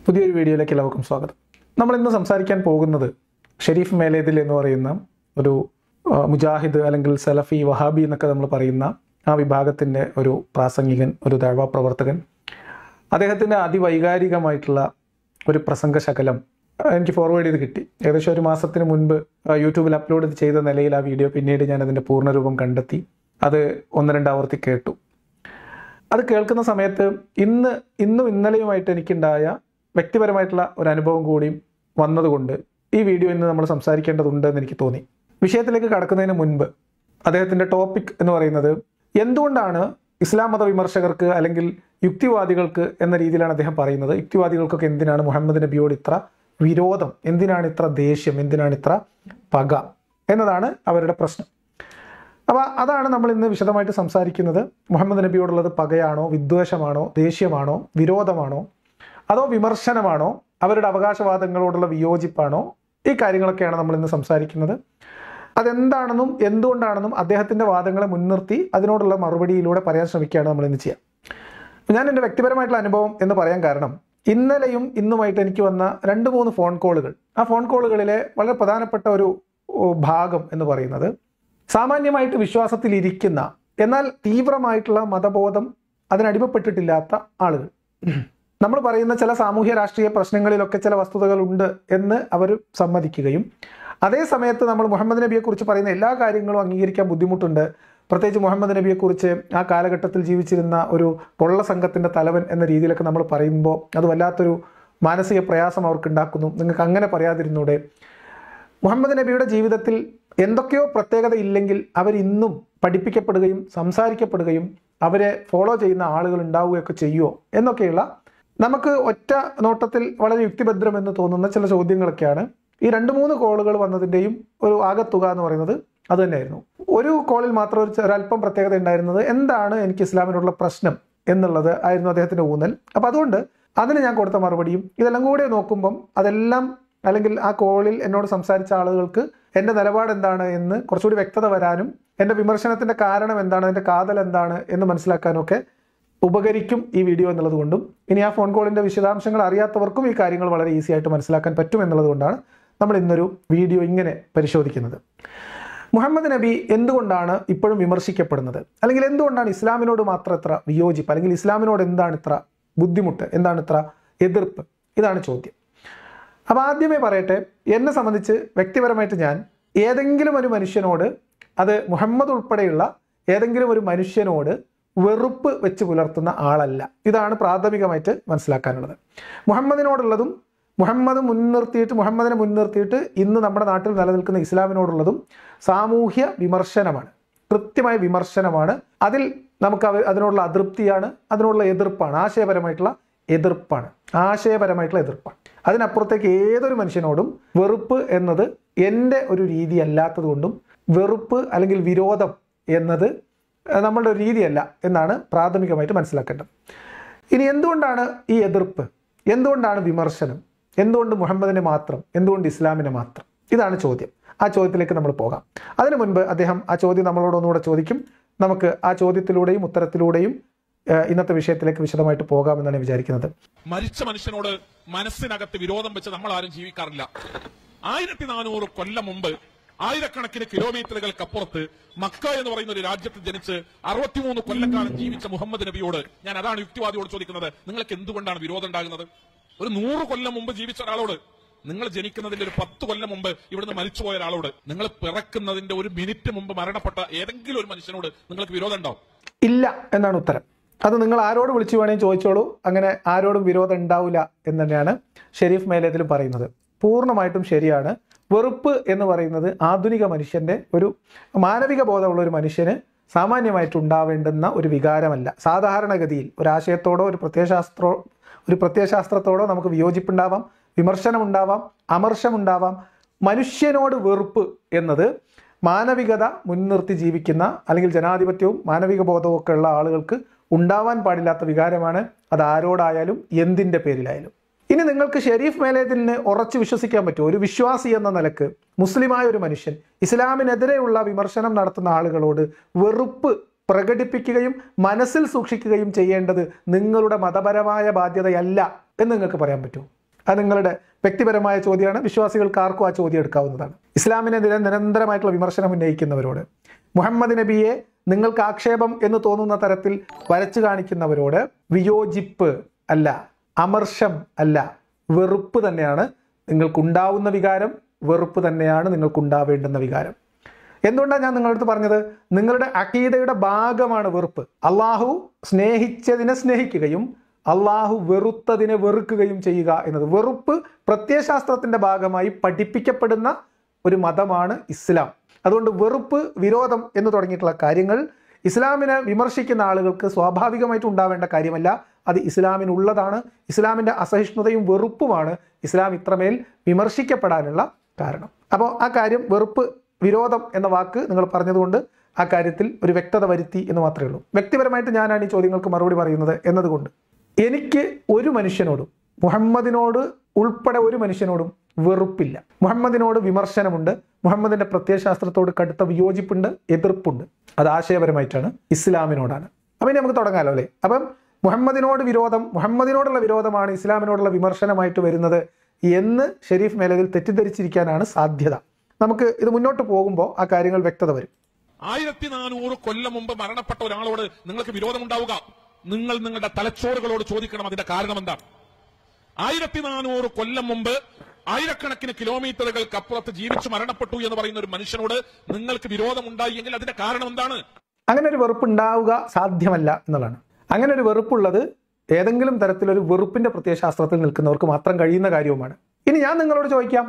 പുതിയൊരു വീഡിയോയിലേക്ക് എല്ലാവർക്കും സ്വാഗതം. നമ്മൾ ഇന്ന് സംസാരിക്കാൻ പോകുന്നത് ഷെരീഫ് മേലേതിൽ എന്ന് പറയുന്ന ഒരു മുജാഹിദ് അല്ലെങ്കിൽ സലഫി വഹാബി എന്നൊക്കെ നമ്മൾ പറയുന്ന ആ വിഭാഗത്തിൻ്റെ ഒരു പ്രാസംഗികൻ, ഒരു ദഅ്വ പ്രവർത്തകൻ. അദ്ദേഹത്തിൻ്റെ അതിവൈകാരികമായിട്ടുള്ള ഒരു പ്രസംഗശകലം എനിക്ക് ഫോർവേഡ് ചെയ്ത് കിട്ടി. ഏകദേശം ഒരു മാസത്തിന് മുൻപ് യൂട്യൂബിൽ അപ്ലോഡ് ചെയ്ത നിലയിൽ ആ വീഡിയോ പിന്നീട് ഞാൻ അതിൻ്റെ പൂർണ്ണരൂപം കണ്ടെത്തി അത് 1-2 ആവർത്തി കേട്ടു. അത് കേൾക്കുന്ന സമയത്ത് ഇന്നും ഇന്നലെയുമായിട്ട് എനിക്കുണ്ടായ വ്യക്തിപരമായിട്ടുള്ള ഒരു അനുഭവം കൂടിയും വന്നതുകൊണ്ട് ഈ വീഡിയോ ഇന്ന് നമ്മൾ സംസാരിക്കേണ്ടതുണ്ട് എന്ന് എനിക്ക് തോന്നി. വിഷയത്തിലേക്ക് കടക്കുന്നതിന് മുൻപ് അദ്ദേഹത്തിൻ്റെ ടോപ്പിക് എന്ന് പറയുന്നത് എന്തുകൊണ്ടാണ് ഇസ്ലാം മത വിമർശകർക്ക് അല്ലെങ്കിൽ യുക്തിവാദികൾക്ക് എന്ന രീതിയിലാണ് അദ്ദേഹം പറയുന്നത്. യുക്തിവാദികൾക്കൊക്കെ എന്തിനാണ് മുഹമ്മദ് നബിയോട് ഇത്ര വിരോധം, എന്തിനാണ് ഇത്ര ദേഷ്യം, എന്തിനാണ് ഇത്ര പക എന്നതാണ് അവരുടെ പ്രശ്നം. അപ്പോൾ അതാണ് നമ്മൾ ഇന്ന് വിശദമായിട്ട് സംസാരിക്കുന്നത്. മുഹമ്മദ് നബിയോടുള്ളത് പകയാണോ, വിദ്വേഷമാണോ, ദേഷ്യമാണോ, വിരോധമാണോ, അതോ വിമർശനമാണോ, അവരുടെ അവകാശവാദങ്ങളോടുള്ള വിയോജിപ്പാണോ? ഈ കാര്യങ്ങളൊക്കെയാണ് നമ്മൾ ഇന്ന് സംസാരിക്കുന്നത്. അതെന്താണെന്നും എന്തുകൊണ്ടാണെന്നും അദ്ദേഹത്തിൻ്റെ വാദങ്ങളെ മുൻനിർത്തി അതിനോടുള്ള മറുപടിയിലൂടെ പറയാൻ ശ്രമിക്കുകയാണ് നമ്മൾ ഇന്ന് ചെയ്യാം. ഞാൻ എൻ്റെ വ്യക്തിപരമായിട്ടുള്ള അനുഭവം എന്ന് പറയാൻ കാരണം ഇന്നലെയും ഇന്നുമായിട്ട് എനിക്ക് വന്ന 2-3 ഫോൺ കോളുകൾ. ആ ഫോൺ കോളുകളിലെ വളരെ പ്രധാനപ്പെട്ട ഒരു ഭാഗം എന്ന് പറയുന്നത് സാമാന്യമായിട്ട് വിശ്വാസത്തിലിരിക്കുന്ന എന്നാൽ തീവ്രമായിട്ടുള്ള മതബോധം അതിനടിമപ്പെട്ടിട്ടില്ലാത്ത ആളുകൾ. നമ്മൾ പറയുന്ന ചില സാമൂഹ്യ രാഷ്ട്രീയ പ്രശ്നങ്ങളിലൊക്കെ ചില വസ്തുതകളുണ്ട് എന്ന് അവർ സമ്മതിക്കുകയും അതേ സമയത്ത് നമ്മൾ മുഹമ്മദ് നബിയെക്കുറിച്ച് പറയുന്ന എല്ലാ കാര്യങ്ങളും അംഗീകരിക്കാൻ ബുദ്ധിമുട്ടുണ്ട്. പ്രത്യേകിച്ച് മുഹമ്മദ് നബിയെക്കുറിച്ച് ആ കാലഘട്ടത്തിൽ ജീവിച്ചിരുന്ന ഒരു കൊള്ള സംഘത്തിൻ്റെ തലവൻ എന്ന രീതിയിലൊക്കെ നമ്മൾ പറയുമ്പോൾ അത് വല്ലാത്തൊരു മാനസിക പ്രയാസം അവർക്കുണ്ടാക്കുന്നു. നിങ്ങൾക്ക് അങ്ങനെ പറയാതിരുന്നൂടെ? മുഹമ്മദ് നബിയുടെ ജീവിതത്തിൽ എന്തൊക്കെയോ പ്രത്യേകത ഇല്ലെങ്കിൽ അവരിന്നും പഠിപ്പിക്കപ്പെടുകയും സംസാരിക്കപ്പെടുകയും അവരെ ഫോളോ ചെയ്യുന്ന ആളുകൾ ഉണ്ടാവുകയൊക്കെ ചെയ്യുമോ എന്നൊക്കെയുള്ള നമുക്ക് ഒറ്റ നോട്ടത്തിൽ വളരെ യുക്തിഭദ്രം എന്ന് തോന്നുന്ന ചില ചോദ്യങ്ങളൊക്കെയാണ് ഈ 2-3 കോളുകൾ വന്നതിൻ്റെയും ഒരു ആകത്തുക എന്ന് പറയുന്നത് അത് തന്നെയായിരുന്നു. ഒരു കോളിൽ മാത്രം ഒരല്പം പ്രത്യേകത ഉണ്ടായിരുന്നത് എന്താണ് എനിക്ക് ഇസ്ലാമിനോടുള്ള പ്രശ്നം എന്നുള്ളത് ആയിരുന്നു അദ്ദേഹത്തിൻ്റെ ഊന്നൽ. അപ്പോൾ അതുകൊണ്ട് അതിന് ഞാൻ കൊടുത്ത മറുപടിയും ഇതെല്ലാം കൂടെ നോക്കുമ്പം അതെല്ലാം അല്ലെങ്കിൽ ആ കോളിൽ എന്നോട് സംസാരിച്ച ആളുകൾക്ക് എൻ്റെ നിലപാട് എന്താണ് എന്ന് കുറച്ചുകൂടി വ്യക്തത വരാനും എൻ്റെ വിമർശനത്തിൻ്റെ കാരണം എന്താണ്, എൻ്റെ കാതൽ എന്താണ് എന്ന് മനസ്സിലാക്കാനും ഒക്കെ ഉപകരിക്കും ഈ വീഡിയോ എന്നുള്ളത് കൊണ്ടും ഇനി ആ ഫോൺ കോളിൻ്റെ വിശദാംശങ്ങൾ അറിയാത്തവർക്കും ഈ കാര്യങ്ങൾ വളരെ ഈസി ആയിട്ട് മനസ്സിലാക്കാൻ പറ്റും എന്നുള്ളത് കൊണ്ടാണ് നമ്മൾ ഇന്നൊരു വീഡിയോ ഇങ്ങനെ പരിശോധിക്കുന്നത്. മുഹമ്മദ് നബി എന്തുകൊണ്ടാണ് ഇപ്പോഴും വിമർശിക്കപ്പെടുന്നത്, അല്ലെങ്കിൽ എന്തുകൊണ്ടാണ് ഇസ്ലാമിനോട് മാത്രം ഇത്ര വിയോജിപ്പ്, അല്ലെങ്കിൽ ഇസ്ലാമിനോട് എന്താണ് ഇത്ര ബുദ്ധിമുട്ട്, എന്താണ് ഇത്ര എതിർപ്പ്? ഇതാണ് ചോദ്യം. അപ്പോൾ ആദ്യമേ പറയട്ടെ, എന്നെ സംബന്ധിച്ച് വ്യക്തിപരമായിട്ട് ഞാൻ ഏതെങ്കിലും ഒരു മനുഷ്യനോട്, അത് മുഹമ്മദ് ഉൾപ്പെടെയുള്ള ഏതെങ്കിലും ഒരു മനുഷ്യനോട് വെറുപ്പ് വെച്ച് പുലർത്തുന്ന ആളല്ല. ഇതാണ് പ്രാഥമികമായിട്ട് മനസ്സിലാക്കാനുള്ളത്. മുഹമ്മദിനോടുള്ളതും മുഹമ്മദിനെ മുൻനിർത്തിയിട്ട് ഇന്ന് നമ്മുടെ നാട്ടിൽ നിലനിൽക്കുന്ന ഇസ്ലാമിനോടുള്ളതും സാമൂഹ്യ വിമർശനമാണ്, കൃത്യമായ വിമർശനമാണ്. അതിൽ നമുക്ക് അതിനോടുള്ള അതൃപ്തിയാണ്, അതിനോടുള്ള എതിർപ്പാണ്, ആശയപരമായിട്ടുള്ള എതിർപ്പാണ്. അതിനപ്പുറത്തേക്ക് ഏതൊരു മനുഷ്യനോടും വെറുപ്പ് എന്നത് എൻ്റെ ഒരു രീതി അല്ലാത്തത് കൊണ്ടും വെറുപ്പ് അല്ലെങ്കിൽ വിരോധം എന്നത് നമ്മളുടെ ഒരു രീതിയല്ല എന്നാണ് പ്രാഥമികമായിട്ട് മനസ്സിലാക്കേണ്ടത്. ഇനി എന്തുകൊണ്ടാണ് ഈ എതിർപ്പ്, എന്തുകൊണ്ടാണ് വിമർശനം, എന്തുകൊണ്ട് മുഹമ്മദിനെ മാത്രം, എന്തുകൊണ്ട് ഇസ്ലാമിനെ മാത്രം? ഇതാണ് ചോദ്യം. ആ ചോദ്യത്തിലേക്ക് നമ്മൾ പോകാം. അതിനു മുൻപ് അദ്ദേഹം ആ ചോദ്യം നമ്മളോട് ഒന്നുകൂടെ ചോദിക്കും. നമുക്ക് ആ ചോദ്യത്തിലൂടെയും ഉത്തരത്തിലൂടെയും ഇന്നത്തെ വിഷയത്തിലേക്ക് വിശദമായിട്ട് പോകാമെന്നാണ് വിചാരിക്കുന്നത്. മരിച്ച മനുഷ്യനോട് മനസ്സിനകത്ത് വിരോധം വെച്ച് നമ്മൾ ആരും ജീവിക്കാറില്ല. 1400 കൊല്ലം മുമ്പ് ആയിരക്കണക്കിന് കിലോമീറ്ററുകൾക്കപ്പുറത്ത് മക്ക എന്ന് പറയുന്ന ഒരു രാജ്യത്ത് ജനിച്ച് 63 കൊല്ലക്കാലം ജീവിച്ച മുഹമ്മദ് നബിയോട് ഞാൻ അതാണ് യുക്തിവാദിയോട് ചോദിക്കുന്നത്, നിങ്ങൾക്ക് എന്തുകൊണ്ടാണ് വിരോധം ഉണ്ടാകുന്നത്? ഒരു 100 കൊല്ലം മുമ്പ് ജീവിച്ച ഒരാളോട്, നിങ്ങൾ ജനിക്കുന്നതിന്റെ ഒരു 10 കൊല്ലം മുമ്പ് ഇവിടുന്ന് മരിച്ചുപോയ ഒരാളോട്, നിങ്ങൾ പിറക്കുന്നതിന്റെ ഒരു മിനിറ്റ് മുമ്പ് മരണപ്പെട്ട ഏതെങ്കിലും ഒരു മനുഷ്യനോട് നിങ്ങൾക്ക് വിരോധം ഉണ്ടാവും? ഇല്ല എന്നാണ് ഉത്തരം. അത് നിങ്ങൾ ആരോട് വിളിച്ചു വേണമെങ്കിൽ ചോദിച്ചോളൂ, അങ്ങനെ ആരോടും വിരോധം ഉണ്ടാവില്ല എന്ന് തന്നെയാണ് ഷെരീഫ് മേലേതിലും പറയുന്നത്. പൂർണ്ണമായിട്ടും ശരിയാണ്. വെറുപ്പ് എന്ന് പറയുന്നത് ആധുനിക മനുഷ്യൻ്റെ, ഒരു മാനവിക ബോധമുള്ള ഒരു മനുഷ്യന് സാമാന്യമായിട്ട് ഉണ്ടാവേണ്ടുന്ന ഒരു വികാരമല്ല. സാധാരണഗതിയിൽ ഒരാശയത്തോടോ ഒരു പ്രത്യയശാസ്ത്രത്തോടോ നമുക്ക് വിയോജിപ്പുണ്ടാവാം, വിമർശനമുണ്ടാവാം, അമർഷമുണ്ടാവാം. മനുഷ്യനോട് വെറുപ്പ് എന്നത് മാനവികത മുൻനിർത്തി ജീവിക്കുന്ന അല്ലെങ്കിൽ ജനാധിപത്യവും മാനവിക ബോധവും ഒക്കെ ഉള്ള ആളുകൾക്ക് ഉണ്ടാവാൻ പാടില്ലാത്ത വികാരമാണ്. അത് ആരോടായാലും എന്തിൻ്റെ പേരിലായാലും. ഇനി നിങ്ങൾക്ക് ഷെരീഫ് മേലേതിലിനെ ഉറച്ചു വിശ്വസിക്കാൻ പറ്റുമോ? ഒരു വിശ്വാസി എന്ന നിലക്ക്, മുസ്ലിമായ ഒരു മനുഷ്യൻ ഇസ്ലാമിനെതിരെയുള്ള വിമർശനം നടത്തുന്ന ആളുകളോട് വെറുപ്പ് പ്രകടിപ്പിക്കുകയും മനസ്സിൽ സൂക്ഷിക്കുകയും ചെയ്യേണ്ടത് നിങ്ങളുടെ മതപരമായ ബാധ്യതയല്ല എന്ന് നിങ്ങൾക്ക് പറയാൻ പറ്റുമോ? അത് നിങ്ങളുടെ വ്യക്തിപരമായ ചോദ്യമാണ്. വിശ്വാസികൾക്ക് ആർക്കും ആ ചോദ്യം എടുക്കാവുന്നതാണ്. ഇസ്ലാമിനെതിരെ നിരന്തരമായിട്ടുള്ള വിമർശനം ഉന്നയിക്കുന്നവരോട്, മുഹമ്മദ് നബിയെ നിങ്ങൾക്ക് ആക്ഷേപം എന്ന് തോന്നുന്ന തരത്തിൽ വരച്ചു കാണിക്കുന്നവരോട് വിയോജിപ്പ് അല്ല, അമർഷം അല്ല, വെറുപ്പ് തന്നെയാണ് നിങ്ങൾക്കുണ്ടാവുന്ന വികാരം, വെറുപ്പ് തന്നെയാണ് നിങ്ങൾക്കുണ്ടാവേണ്ടുന്ന വികാരം. എന്തുകൊണ്ടാണ് ഞാൻ നിങ്ങളുടെ അടുത്ത് പറഞ്ഞത്? നിങ്ങളുടെ അഖീദയുടെ ഭാഗമാണ് വെറുപ്പ്. അള്ളാഹു സ്നേഹിച്ചതിനെ സ്നേഹിക്കുകയും അള്ളാഹു വെറുത്തതിനെ വെറുക്കുകയും ചെയ്യുക എന്നത്. വെറുപ്പ് പ്രത്യയശാസ്ത്രത്തിന്റെ ഭാഗമായി പഠിപ്പിക്കപ്പെടുന്ന ഒരു മതമാണ് ഇസ്ലാം. അതുകൊണ്ട് വെറുപ്പ്, വിരോധം എന്ന് തുടങ്ങിയിട്ടുള്ള കാര്യങ്ങൾ ഇസ്ലാമിനെ വിമർശിക്കുന്ന ആളുകൾക്ക് സ്വാഭാവികമായിട്ട് ഉണ്ടാവേണ്ട കാര്യമല്ല. അത് ഇസ്ലാമിനുള്ളതാണ്. ഇസ്ലാമിൻ്റെ അസഹിഷ്ണുതയും വെറുപ്പുമാണ് ഇസ്ലാം ഇത്രമേൽ വിമർശിക്കപ്പെടാനുള്ള കാരണം. അപ്പോൾ ആ കാര്യം, വെറുപ്പ്, വിരോധം എന്ന വാക്ക് നിങ്ങൾ പറഞ്ഞതുകൊണ്ട് ആ കാര്യത്തിൽ ഒരു വ്യക്തത വരുത്തി എന്ന് മാത്രമേ ഉള്ളൂ. വ്യക്തിപരമായിട്ട് ഞാനാണ് ഈ ചോദ്യങ്ങൾക്ക് മറുപടി പറയുന്നത് എന്നതുകൊണ്ട് എനിക്ക് ഒരു മനുഷ്യനോടും, മുഹമ്മദിനോട് ഉൾപ്പെടെ ഒരു മനുഷ്യനോടും വെറുപ്പില്ല. മുഹമ്മദിനോട് വിമർശനമുണ്ട്. മുഹമ്മദിന്റെ പ്രത്യയശാസ്ത്രത്തോട് കടുത്ത വിയോജിപ്പുണ്ട്, എതിർപ്പുണ്ട്. അത് ആശയപരമായിട്ടാണ്, ഇസ്ലാമിനോടാണ്. അപ്പം ഇനി നമുക്ക് തുടങ്ങാമല്ലോ അല്ലേ? അപ്പം മുഹമ്മദിനോട് വിരോധം, മുഹമ്മദിനോടുള്ള വിരോധമാണ് ഇസ്ലാമിനോടുള്ള വിമർശനമായിട്ട് വരുന്നത് എന്ന് ഷെരീഫ് മേലതിൽ തെറ്റിദ്ധരിച്ചിരിക്കാനാണ് സാധ്യത. നമുക്ക് ഇത് മുന്നോട്ട് പോകുമ്പോൾ ആ കാര്യങ്ങൾ വ്യക്തത വരും. 1400 കൊല്ലം മുമ്പ് മരണപ്പെട്ട ഒരാളോട് നിങ്ങൾക്ക് വിരോധമുണ്ടാവുക, നിങ്ങൾ നിങ്ങളുടെ തലച്ചോറുകളോട് ചോദിക്കണം അതിന്റെ കാരണം എന്താണ്. 1400 കൊല്ലം മുമ്പ് ആയിരക്കണക്കിന് കിലോമീറ്ററുകൾക്കപ്പുറത്ത് ജീവിച്ചു മരണപ്പെട്ടു എന്ന് പറയുന്ന ഒരു മനുഷ്യനോട് നിങ്ങൾക്ക് വിരോധമുണ്ടായി എങ്കിൽ അതിന്റെ കാരണം എന്താണ്? അങ്ങനെ ഒരു വെറുപ്പ് ഉണ്ടാവുക സാധ്യമല്ല എന്നുള്ളതാണ്. അങ്ങനെ ഒരു വെറുപ്പുള്ളത് ഏതെങ്കിലും തരത്തിലൊരു വെറുപ്പിന്റെ പ്രത്യയശാസ്ത്രത്തിൽ നിൽക്കുന്നവർക്ക് മാത്രം കഴിയുന്ന കാര്യവുമാണ്. ഇനി ഞാൻ നിങ്ങളോട് ചോദിക്കാം,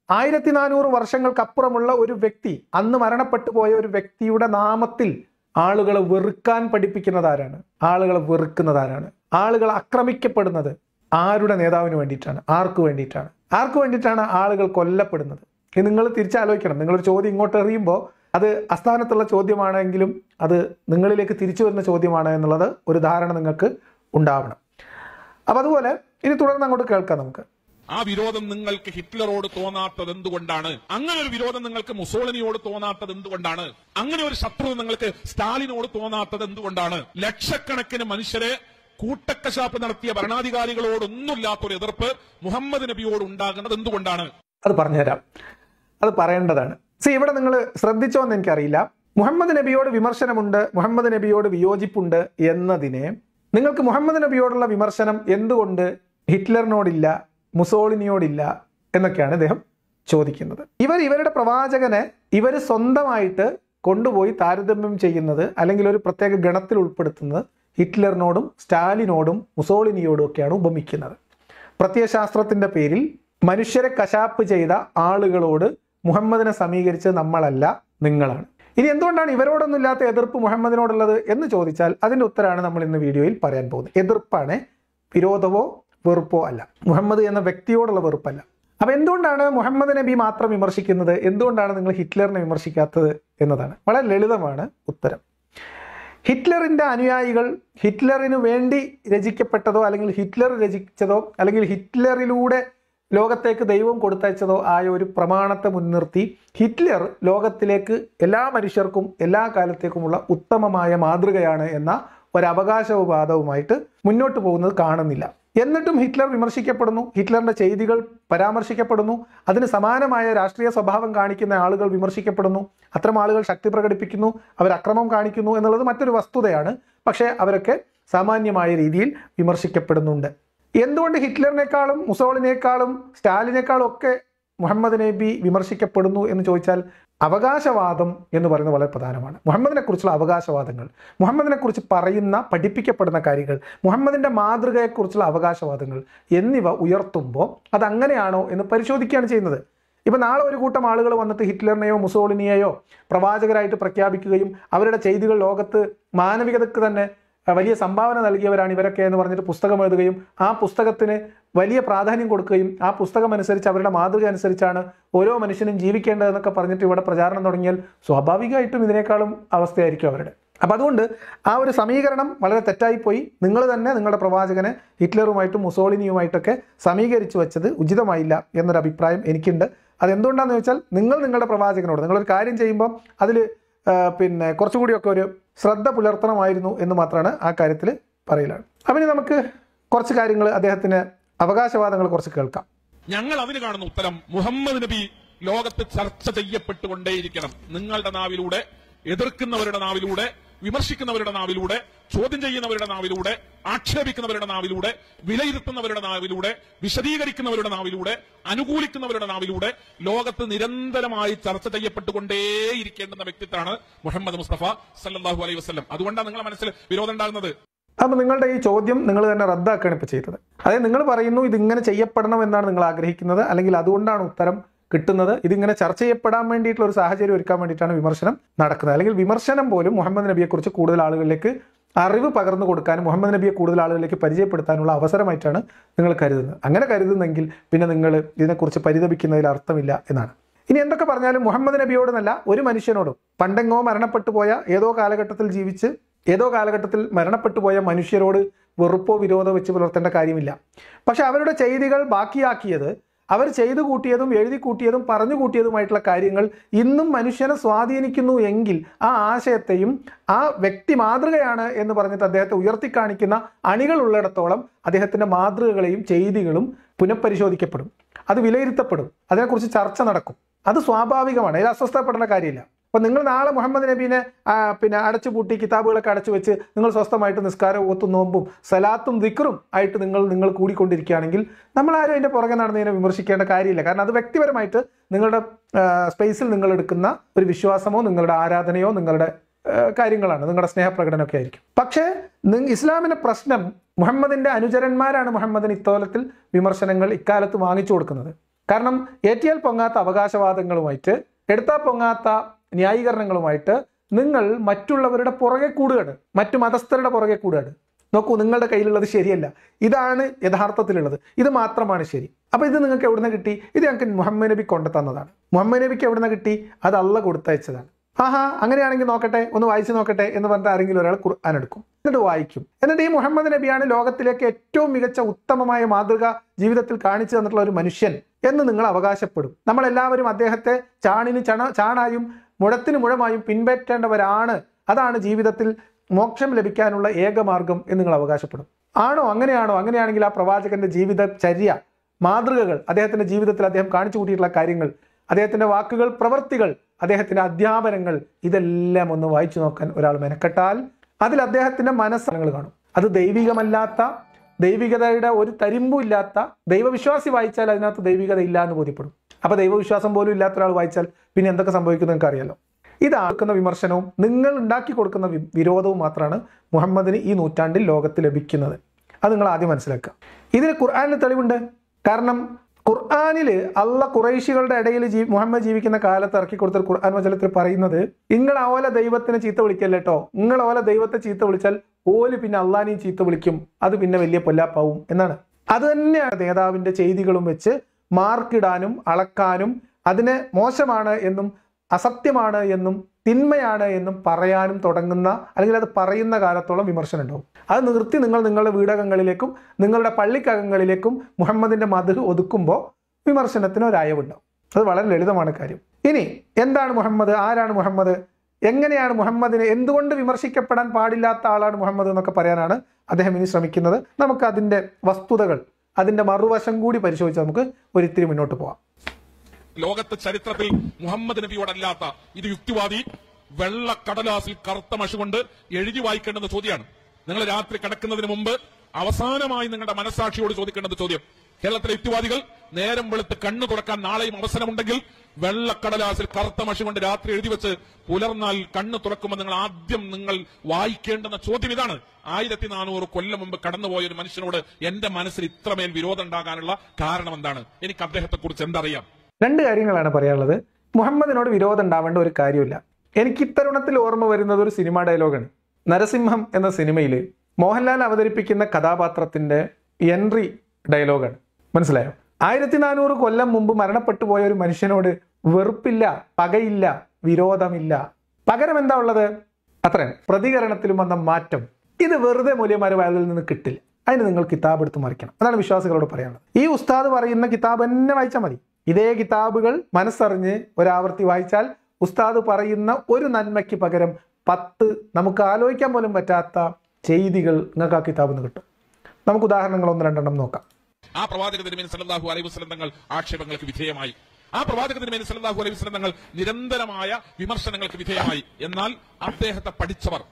1400 വർഷങ്ങൾക്കപ്പുറമുള്ള ഒരു വ്യക്തി, അന്ന് മരണപ്പെട്ടു പോയ ഒരു വ്യക്തിയുടെ നാമത്തിൽ ആളുകളെ വെറുക്കാൻ പഠിപ്പിക്കുന്നതാരാണ്? ആളുകളെ വെറുക്കുന്നതാരാണ്? ആളുകൾ ആക്രമിക്കപ്പെടുന്നത് ആരുടെ നേതാവിന് വേണ്ടിയിട്ടാണ്? ആർക്ക് വേണ്ടിയിട്ടാണ്? ആർക്ക് വേണ്ടിയിട്ടാണ് ആളുകൾ കൊല്ലപ്പെടുന്നത്? ഇത് നിങ്ങൾ തിരിച്ചാലോചിക്കണം. നിങ്ങളൊരു ചോദ്യം ഇങ്ങോട്ട് എറിയുമ്പോൾ അത് അസ്ഥാനത്തുള്ള ചോദ്യമാണെങ്കിലും അത് നിങ്ങളിലേക്ക് തിരിച്ചു വരുന്ന ചോദ്യമാണ് എന്നുള്ളത് ഒരു ധാരണ നിങ്ങൾക്ക് ഉണ്ടാവണം. അപ്പം അതുപോലെ ഇനി തുടർന്ന് അങ്ങോട്ട് കേൾക്കാം നമുക്ക്. ആ വിരോധം നിങ്ങൾക്ക് ഹിറ്റ്ലറോട് തോന്നാത്തത് എന്തുകൊണ്ടാണ്? അങ്ങനെ ഒരു വിരോധം നിങ്ങൾക്ക് മുസോളിനിയോട് തോന്നാത്തത് എന്തുകൊണ്ടാണ്? അങ്ങനെ ഒരു ശത്രുത നിങ്ങൾക്ക് സ്റ്റാലിനോട് തോന്നാത്തത് എന്തുകൊണ്ടാണ്? ലക്ഷക്കണക്കിന് മനുഷ്യരെ കൂട്ടക്കശാപ്പ് നടത്തിയ ഭരണാധികാരികളോടൊന്നുമില്ലാത്തൊരു എതിർപ്പ് മുഹമ്മദ് നബിയോട് ഉണ്ടാകുന്നത് എന്തുകൊണ്ടാണ്? അത് പറഞ്ഞുതരാം, അത് പറയേണ്ടതാണ്. ഇവിടെ നിങ്ങൾ ശ്രദ്ധിച്ചോ എന്ന് എനിക്കറിയില്ല. മുഹമ്മദ് നബിയോട് വിമർശനമുണ്ട്, മുഹമ്മദ് നബിയോട് വിയോജിപ്പുണ്ട് എന്നതിനെ നിങ്ങൾക്ക് മുഹമ്മദ് നബിയോടുള്ള വിമർശനം എന്തുകൊണ്ട് ഹിറ്റ്ലറിനോടില്ല, മുസോളിനിയോടില്ല എന്നൊക്കെയാണ് അദ്ദേഹം ചോദിക്കുന്നത്. ഇവരുടെ പ്രവാചകനെ ഇവർ സ്വന്തമായിട്ട് കൊണ്ടുപോയി താരതമ്യം ചെയ്യുന്നത്, അല്ലെങ്കിൽ ഒരു പ്രത്യേക ഗണത്തിൽ ഉൾപ്പെടുത്തുന്നത് ഹിറ്റ്ലറിനോടും സ്റ്റാലിനോടും മുസോളിനിയോടും ഒക്കെയാണ് ഉപമിക്കുന്നത്. പ്രത്യയശാസ്ത്രത്തിന്റെ പേരിൽ മനുഷ്യരെ കശാപ്പ് ചെയ്ത ആളുകളോട് മുഹമ്മദിനെ സമീകരിച്ച് നമ്മളല്ല, നിങ്ങളാണ്. ഇനി എന്തുകൊണ്ടാണ് ഇവരോടൊന്നും ഇല്ലാത്ത എതിർപ്പ് മുഹമ്മദിനോടുള്ളത് എന്ന് ചോദിച്ചാൽ അതിന്റെ ഉത്തരമാണ് നമ്മൾ ഇന്ന് വീഡിയോയിൽ പറയാൻ പോകുന്നത്. എതിർപ്പാണ്, വിരോധമോ വെറുപ്പോ അല്ല. മുഹമ്മദ് എന്ന വ്യക്തിയോടുള്ള വെറുപ്പല്ല. അപ്പൊ എന്തുകൊണ്ടാണ് മുഹമ്മദ് നബി മാത്രം വിമർശിക്കുന്നത്? എന്തുകൊണ്ടാണ് നിങ്ങൾ ഹിറ്റ്ലറിനെ വിമർശിക്കാത്തത് എന്നതാണ്. വളരെ ലളിതമാണ് ഉത്തരം. ഹിറ്റ്ലറിന്റെ അനുയായികൾ ഹിറ്റ്ലറിന് വേണ്ടി രചിക്കപ്പെട്ടതോ അല്ലെങ്കിൽ ഹിറ്റ്ലർ രചിച്ചതോ അല്ലെങ്കിൽ ഹിറ്റ്ലറിലൂടെ ലോകത്തേക്ക് ദൈവം കൊടുത്തയച്ചതോ ആയ ഒരു പ്രമാണത്തെ മുൻനിർത്തി ഹിറ്റ്ലർ ലോകത്തിലേക്ക് എല്ലാ മനുഷ്യർക്കും എല്ലാ കാലത്തേക്കുമുള്ള ഉത്തമമായ മാതൃകയാണ് എന്ന ഒരു അവകാശവാദവുമായിട്ട് മുന്നോട്ട് പോകുന്നത് കാണുന്നില്ല. എന്നിട്ടും ഹിറ്റ്ലർ വിമർശിക്കപ്പെടുന്നു, ഹിറ്റ്ലറിന്റെ ചെയ്തികൾ പരാമർശിക്കപ്പെടുന്നു, അതിന് സമാനമായ രാഷ്ട്രീയ സ്വഭാവം കാണിക്കുന്ന ആളുകൾ വിമർശിക്കപ്പെടുന്നു, അത്തരം ആളുകൾ ശക്തി പ്രകടിപ്പിക്കുന്നു, അവർ അക്രമം കാണിക്കുന്നു എന്നുള്ളത് മറ്റൊരു വസ്തുതയാണ്. പക്ഷേ അവരൊക്കെ സാമാന്യമായ രീതിയിൽ വിമർശിക്കപ്പെടുന്നുണ്ട്. എന്തുകൊണ്ട് ഹിറ്റ്ലറിനേക്കാളും മുസോളിനേക്കാളും സ്റ്റാലിനേക്കാളും ഒക്കെ മുഹമ്മദ് നബി വിമർശിക്കപ്പെടുന്നു എന്ന് ചോദിച്ചാൽ അവകാശവാദം എന്ന് പറയുന്നത് വളരെ പ്രധാനമാണ്. മുഹമ്മദിനെ കുറിച്ചുള്ള അവകാശവാദങ്ങൾ, മുഹമ്മദിനെ കുറിച്ച് പറയുന്ന പഠിപ്പിക്കപ്പെടുന്ന കാര്യങ്ങൾ, മുഹമ്മദിന്റെ മാതൃകയെക്കുറിച്ചുള്ള അവകാശവാദങ്ങൾ എന്നിവ ഉയർത്തുമ്പോൾ അത് അങ്ങനെയാണോ എന്ന് പരിശോധിക്കുകയാണ് ചെയ്യുന്നത്. ഇപ്പം നാളെ ഒരു കൂട്ടം ആളുകൾ വന്നിട്ട് ഹിറ്റ്ലറിനെയോ മുസോളിനിയെയോ പ്രവാചകരായിട്ട് പ്രഖ്യാപിക്കുകയും അവരുടെ ചെയ്തികൾ ലോകത്ത് മാനവികതയ്ക്ക് തന്നെ വലിയ സംഭാവന നൽകിയവരാണ് ഇവരൊക്കെ എന്ന് പറഞ്ഞിട്ട് പുസ്തകം എഴുതുകയും ആ പുസ്തകത്തിന് വലിയ പ്രാധാന്യം കൊടുക്കുകയും ആ പുസ്തകം അനുസരിച്ച് അവരുടെ മാതൃക അനുസരിച്ചാണ് ഓരോ മനുഷ്യനും ജീവിക്കേണ്ടതെന്നൊക്കെ പറഞ്ഞിട്ട് ഇവിടെ പ്രചാരണം തുടങ്ങിയാൽ സ്വാഭാവികമായിട്ടും ഇതിനേക്കാളും അവസ്ഥയായിരിക്കും അവരുടെ. അപ്പം അതുകൊണ്ട് ആ ഒരു സമീകരണം വളരെ തെറ്റായിപ്പോയി. നിങ്ങൾ തന്നെ നിങ്ങളുടെ പ്രവാചകനെ ഹിറ്റ്ലറുമായിട്ടും മുസോളിനിയുമായിട്ടൊക്കെ സമീകരിച്ചു വെച്ചത് ഉചിതമായില്ല എന്നൊരു അഭിപ്രായം എനിക്കുണ്ട്. അതെന്തുകൊണ്ടാണെന്ന് വെച്ചാൽ നിങ്ങളുടെ പ്രവാചകനോട് നിങ്ങളൊരു കാര്യം ചെയ്യുമ്പോൾ അതിൽ കുറച്ചുകൂടിയൊക്കെ ഒരു ശ്രദ്ധ പുലർത്തണമായിരുന്നു എന്ന് മാത്രമാണ് ആ കാര്യത്തിൽ പറയലാണ്. അപ്പം ഇനി നമുക്ക് കുറച്ച് കാര്യങ്ങൾ അദ്ദേഹത്തിന് അവകാശവാദങ്ങൾ കുറച്ച് കേൾക്കാം. ഞങ്ങൾ അതിന് കാണുന്ന ഉത്തരം, മുഹമ്മദ് നബി ലോകത്ത് ചർച്ച ചെയ്യപ്പെട്ടുകൊണ്ടേയിരിക്കണം. നിങ്ങളുടെ നാവിലൂടെ, എതിർക്കുന്നവരുടെ നാവിലൂടെ, വിമർശിക്കുന്നവരുടെ നാവിലൂടെ, ചോദ്യം ചെയ്യുന്നവരുടെ നാവിലൂടെ, ആക്ഷേപിക്കുന്നവരുടെ നാവിലൂടെ, വിലയിരുത്തുന്നവരുടെ നാവിലൂടെ, വിശദീകരിക്കുന്നവരുടെ നാവിലൂടെ, അനുകൂലിക്കുന്നവരുടെ നാവിലൂടെ ലോകത്ത് നിരന്തരമായി ചർച്ച ചെയ്യപ്പെട്ടുകൊണ്ടേയിരിക്കേണ്ടുന്ന വ്യക്തിത്വമാണ് മുഹമ്മദ് മുസ്തഫ സല്ലല്ലാഹു അലൈഹി വസല്ലം. അതുകൊണ്ടാണ് നിങ്ങളുടെ മനസ്സിൽ വിരോധം ഉണ്ടാകുന്നത്. അപ്പോൾ നിങ്ങളുടെ ഈ ചോദ്യം നിങ്ങൾ തന്നെ റദ്ദാക്കുകയാണ് ഇപ്പോൾ ചെയ്തത്. അതായത് നിങ്ങൾ പറയുന്നു ഇതിങ്ങനെ ചെയ്യപ്പെടണം എന്നാണ് നിങ്ങൾ ആഗ്രഹിക്കുന്നത്, അല്ലെങ്കിൽ അതുകൊണ്ടാണ് ഉത്തരം കിട്ടുന്നത്. ഇതിങ്ങനെ ചർച്ച ചെയ്യപ്പെടാൻ വേണ്ടിയിട്ടുള്ള ഒരു സാഹചര്യം ഒരുക്കാൻ വേണ്ടിയിട്ടാണ് വിമർശനം നടക്കുന്നത്. അല്ലെങ്കിൽ വിമർശനം പോലും മുഹമ്മദ് നബിയെക്കുറിച്ച് കൂടുതൽ ആളുകളിലേക്ക് അറിവ് പകർന്നു കൊടുക്കാനും മുഹമ്മദ് നബിയെ കൂടുതൽ ആളുകളിലേക്ക് പരിചയപ്പെടുത്താനുള്ള അവസരമായിട്ടാണ് നിങ്ങൾ കരുതുന്നത്. അങ്ങനെ കരുതുന്നെങ്കിൽ പിന്നെ നിങ്ങൾ ഇതിനെക്കുറിച്ച് പരിതപിക്കുന്നതിൽ അർത്ഥമില്ല എന്നാണ്. ഇനി എന്തൊക്കെ പറഞ്ഞാലും മുഹമ്മദ് നബിയോടെന്നല്ല, ഒരു മനുഷ്യനോടും പണ്ടെങ്ങോ മരണപ്പെട്ടു പോയ, ഏതോ കാലഘട്ടത്തിൽ മരണപ്പെട്ടു പോയ മനുഷ്യരോട് വെറുപ്പോ വിരോധമോ വെച്ച് പുലർത്തേണ്ട കാര്യമില്ല. പക്ഷെ അവരുടെ ചെയ്തികൾ ബാക്കിയാക്കിയത്, അവർ ചെയ്തു കൂട്ടിയതും എഴുതി കൂട്ടിയതും പറഞ്ഞു കൂട്ടിയതുമായിട്ടുള്ള കാര്യങ്ങൾ ഇന്നും മനുഷ്യനെ സ്വാധീനിക്കുന്നു എങ്കിൽ ആ ആശയത്തെയും ആ വ്യക്തി മാതൃകയാണ് എന്ന് പറഞ്ഞിട്ട് അദ്ദേഹത്തെ ഉയർത്തിക്കാണിക്കുന്ന അണികൾ ഉള്ളിടത്തോളം അദ്ദേഹത്തിൻ്റെ മാതൃകകളെയും ചെയ്തികളും പുനഃപരിശോധിക്കപ്പെടും, അത് വിലയിരുത്തപ്പെടും, അതിനെക്കുറിച്ച് ചർച്ച നടക്കും. അത് സ്വാഭാവികമാണ്, അതിൽ അസ്വസ്ഥപ്പെടേണ്ട കാര്യമില്ല. അപ്പോൾ നിങ്ങൾ നാളെ മുഹമ്മദ് നബീനെ അടച്ചുപൂട്ടി കിതാബുകളൊക്കെ അടച്ചു വെച്ച് നിങ്ങൾ സ്വസ്ഥമായിട്ട് നിസ്കാരം, ഓത്തും, നോമ്പും, സലാത്തും ദിക്റും ആയിട്ട് നിങ്ങൾ കൂടിക്കൊണ്ടിരിക്കുകയാണെങ്കിൽ നമ്മളാരും അതിൻ്റെ പുറകെ നടന്നതിനെ വിമർശിക്കേണ്ട കാര്യമില്ല. കാരണം അത് വ്യക്തിപരമായിട്ട് നിങ്ങളുടെ സ്പേസിൽ നിങ്ങൾ എടുക്കുന്ന ഒരു വിശ്വാസമോ നിങ്ങളുടെ ആരാധനയോ നിങ്ങളുടെ കാര്യങ്ങളാണ്, നിങ്ങളുടെ സ്നേഹപ്രകടനമൊക്കെ ആയിരിക്കും. പക്ഷേ ഇസ്ലാമിൻ്റെ പ്രശ്നം, മുഹമ്മദിൻ്റെ അനുചരന്മാരാണ് മുഹമ്മദിന് ഇത്തോലത്തിൽ വിമർശനങ്ങൾ ഇക്കാലത്ത് വാങ്ങിച്ചു കൊടുക്കുന്നത്. കാരണം ഏറ്റിയാൽ പൊങ്ങാത്ത അവകാശവാദങ്ങളുമായിട്ട്, എടുത്താൽ പൊങ്ങാത്ത ന്യായീകരണങ്ങളുമായിട്ട് നിങ്ങൾ മറ്റുള്ളവരുടെ പുറകെ കൂടുകയാണ്, മറ്റു മതസ്ഥരുടെ പുറകെ കൂടുകയാണ്. നോക്കൂ, നിങ്ങളുടെ കയ്യിലുള്ളത് ശരിയല്ല, ഇതാണ് യഥാർത്ഥത്തിലുള്ളത്, ഇത് മാത്രമാണ് ശരി. അപ്പോൾ ഇത് നിങ്ങൾക്ക് എവിടുന്ന് കിട്ടി? ഇത് ഞങ്ങൾക്ക് മുഹമ്മദ് നബി കൊണ്ടു തന്നതാണ്. മുഹമ്മദ് നബിക്ക് എവിടുന്ന് കിട്ടി? അത് അള്ളാഹ് കൊടുത്തയച്ചതാണ്. അങ്ങനെയാണെങ്കിൽ നോക്കട്ടെ, ഒന്ന് വായിച്ചു നോക്കട്ടെ എന്ന് പറഞ്ഞിട്ട് ആരെങ്കിലും ഒരാൾ ഖുർആൻ എടുക്കും, എന്നിട്ട് വായിക്കും. എന്നിട്ട് ഈ മുഹമ്മദ് നബിയാണ് ലോകത്തിലേക്ക് ഏറ്റവും മികച്ച ഉത്തമമായ മാതൃക ജീവിതത്തിൽ കാണിച്ചു തന്നിട്ടുള്ള ഒരു മനുഷ്യൻ എന്ന് നിങ്ങൾ അവകാശപ്പെടും. നമ്മളെല്ലാവരും അദ്ദേഹത്തെ ചാണിന് ചാണായും മുഴത്തിന് മുഴമായും പിൻപറ്റേണ്ടവരാണ്, അതാണ് ജീവിതത്തിൽ മോക്ഷം ലഭിക്കാനുള്ള ഏകമാർഗം എന്ന് നിങ്ങൾ അവകാശപ്പെടും. ആണോ? അങ്ങനെയാണോ? അങ്ങനെയാണെങ്കിൽ ആ പ്രവാചകന്റെ ജീവിതചര്യ, മാതൃകകൾ, അദ്ദേഹത്തിന്റെ ജീവിതത്തിൽ അദ്ദേഹം കാണിച്ചു കൂട്ടിയിട്ടുള്ള കാര്യങ്ങൾ, അദ്ദേഹത്തിന്റെ വാക്കുകൾ, പ്രവൃത്തികൾ, അദ്ദേഹത്തിന്റെ അധ്യാപനങ്ങൾ, ഇതെല്ലാം ഒന്ന് വായിച്ചു നോക്കാൻ ഒരാൾ മെനക്കെട്ടാൽ അതിൽ അദ്ദേഹത്തിന്റെ മനസ്സങ്ങൾ കാണും. അത് ദൈവികമല്ലാത്ത, ദൈവികതയുടെ ഒരു തരിമ്പും ഇല്ലാത്ത ദൈവവിശ്വാസി വായിച്ചാൽ അതിനകത്ത് ദൈവികത ഇല്ല എന്ന് ബോധ്യപ്പെടും. അപ്പോൾ ദൈവവിശ്വാസം പോലും ഇല്ലാത്ത ഒരാൾ വായിച്ചാൽ പിന്നെ എന്തൊക്കെ സംഭവിക്കുന്നത് നിങ്ങൾക്ക് അറിയാലോ. ഇതാക്കുന്ന വിമർശനവും നിങ്ങൾ ഉണ്ടാക്കി കൊടുക്കുന്ന വിരോധവും മാത്രമാണ് മുഹമ്മദിന് ഈ നൂറ്റാണ്ടിൽ ലോകത്ത് ലഭിക്കുന്നത്. അത് നിങ്ങൾ ആദ്യം മനസ്സിലാക്കുക. ഇതിന് ഖുർആനിൽ തെളിവുണ്ട്. കാരണം ഖുർആനിൽ അള്ളാഹ് ഖുറൈശികളുടെ ഇടയിൽ മുഹമ്മദ് ജീവിക്കുന്ന കാലത്ത് ഇറക്കി കൊടുത്ത ഖുർആൻ വചനത്തിൽ പറയുന്നത്, നിങ്ങൾ ഓല ദൈവത്തിനെ ചീത്ത വിളിക്കല്ലേട്ടോ, നിങ്ങൾ ഓല ദൈവത്തെ ചീത്ത വിളിച്ചാൽ ഓല് പിന്നെ അള്ളാനെയും ചീത്ത വിളിക്കും, അത് പിന്നെ വലിയ പൊല്ലാപ്പാവും എന്നാണ്. അത് തന്നെയാണ് നേതാവിൻ്റെ ചെയ്തികളും വെച്ച് മാർക്കിടാനും അളക്കാനും അതിനെ മോശമാണ് എന്നും അസത്യമാണ് എന്നും തിന്മയാണ് എന്നും പറയാനും തുടങ്ങുന്ന, അല്ലെങ്കിൽ അത് പറയുന്ന കാലത്തോളം വിമർശനം ഉണ്ടാവും. അത് നിർത്തി നിങ്ങൾ നിങ്ങളുടെ വീടകങ്ങളിലേക്കും നിങ്ങളുടെ പള്ളിക്കകങ്ങളിലേക്കും മുഹമ്മദിന്റെ മദ്ഹ് ഒതുക്കുമ്പോൾ വിമർശനത്തിന് ഒരയവുണ്ടാവും. അത് വളരെ ലളിതമാണ് കാര്യം. ഇനി എന്താണ് മുഹമ്മദ്? ആരാണ് മുഹമ്മദ്? എങ്ങനെയാണ് മുഹമ്മദിനെ, എന്തുകൊണ്ട് വിമർശിക്കപ്പെടാൻ പാടില്ലാത്ത ആളാണ് മുഹമ്മദ് എന്നൊക്കെ പറയാനാണ് അദ്ദേഹം ഇനി ശ്രമിക്കുന്നത്. നമുക്ക് അതിൻ്റെ വസ്തുതകൾ, അതിൻ്റെ മറുവശം കൂടി പരിശോധിച്ച് നമുക്ക് ഒരിത്തിരി മുന്നോട്ട് പോവാം. ലോകത്തെ ചരിത്രത്തിൽ മുഹമ്മദ് നബിയോടല്ലാത്ത ഇത് യുക്തിവാദി വെള്ളക്കടലാസിൽ കറുത്ത മഷി കൊണ്ട് എഴുതി വായിക്കേണ്ടുന്ന ചോദ്യമാണ്. നിങ്ങൾ രാത്രി കിടക്കുന്നതിന് മുമ്പ് അവസാനമായി നിങ്ങളുടെ മനസാക്ഷിയോട് ചോദിക്കേണ്ടത് ചോദ്യം, കേരളത്തിലെ യുക്തിവാദികൾ നേരം വെളുത്ത് കണ്ണു തുറക്കാൻ നാളെയും അവസരമുണ്ടെങ്കിൽ വെള്ളക്കടലാസിൽ കറുത്ത മഷി കൊണ്ട് രാത്രി എഴുതി വെച്ച് പുലർന്നാൽ കണ്ണു തുറക്കുമ്പോൾ നിങ്ങൾ വായിക്കേണ്ടുന്ന ചോദ്യം ഇതാണ്: 1400 കൊല്ലം മുമ്പ് കടന്നുപോയ ഒരു മനുഷ്യനോട് എന്റെ മനസ്സിൽ ഇത്രമേൽ വിരോധം ഉണ്ടാകാനുള്ള കാരണം എന്താണ്? എനിക്ക് അദ്ദേഹത്തെ കുറിച്ച് എന്തറിയാം? രണ്ട് കാര്യങ്ങളാണ് പറയാനുള്ളത്. മുഹമ്മദിനോട് വിരോധം ഉണ്ടാവേണ്ട ഒരു കാര്യമില്ല. എനിക്ക് ഇത്തരുണത്തിൽ ഓർമ്മ വരുന്നത് ഒരു സിനിമ ഡയലോഗാണ്. നരസിംഹം എന്ന സിനിമയിൽ മോഹൻലാൽ അവതരിപ്പിക്കുന്ന കഥാപാത്രത്തിന്റെ എൻട്രി ഡയലോഗാണ്. മനസ്സിലായോ? 1400 കൊല്ലം മുമ്പ് മരണപ്പെട്ടു പോയ ഒരു മനുഷ്യനോട് വെറുപ്പില്ല, പകയില്ല, വിരോധമില്ല. പകരം എന്താ ഉള്ളത്? അത്രയും പ്രതികരണത്തിലും വന്ന മാറ്റം. ഇത് വെറുതെ മൂല്യന്മാരെ വായനയിൽ നിന്ന് കിട്ടില്ല. അതിന് നിങ്ങൾ കിതാബ് എടുത്ത് മറിക്കണം. അതാണ് വിശ്വാസികളോട് പറയാനുള്ളത്. ഈ ഉസ്താദ് പറയുന്ന കിതാബ് തന്നെ വായിച്ചാൽ മതി. ഇതേ കിതാബുകൾ മനസ്സറിഞ്ഞ് ഒരാവർത്തി വായിച്ചാൽ ഉസ്താദ് പറയുന്ന ഒരു നന്മയ്ക്ക് പകരം 10 നമുക്ക് ആലോചിക്കാൻ പോലും പറ്റാത്ത ചെയ്തികൾ നിങ്ങൾക്ക് ആ കിതാബിൽ നിന്ന് കിട്ടും. നമുക്ക് ഉദാഹരണങ്ങൾ 1-2 നോക്കാം. ആ പ്രവാചക തിരുമേനി സല്ലല്ലാഹു അലൈഹി വസല്ലം തങ്ങൾ ആക്ഷേപങ്ങൾക്ക് വിധേയമായി. ആ പ്രവാചക തിരുമേനി സല്ലല്ലാഹു അലൈഹി വസല്ലം തങ്ങൾ നിരന്തരമായ വിമർശനങ്ങൾക്ക് വിധേയമായി. എന്നാൽ അദ്ദേഹത്തെ പഠിച്ചവർ,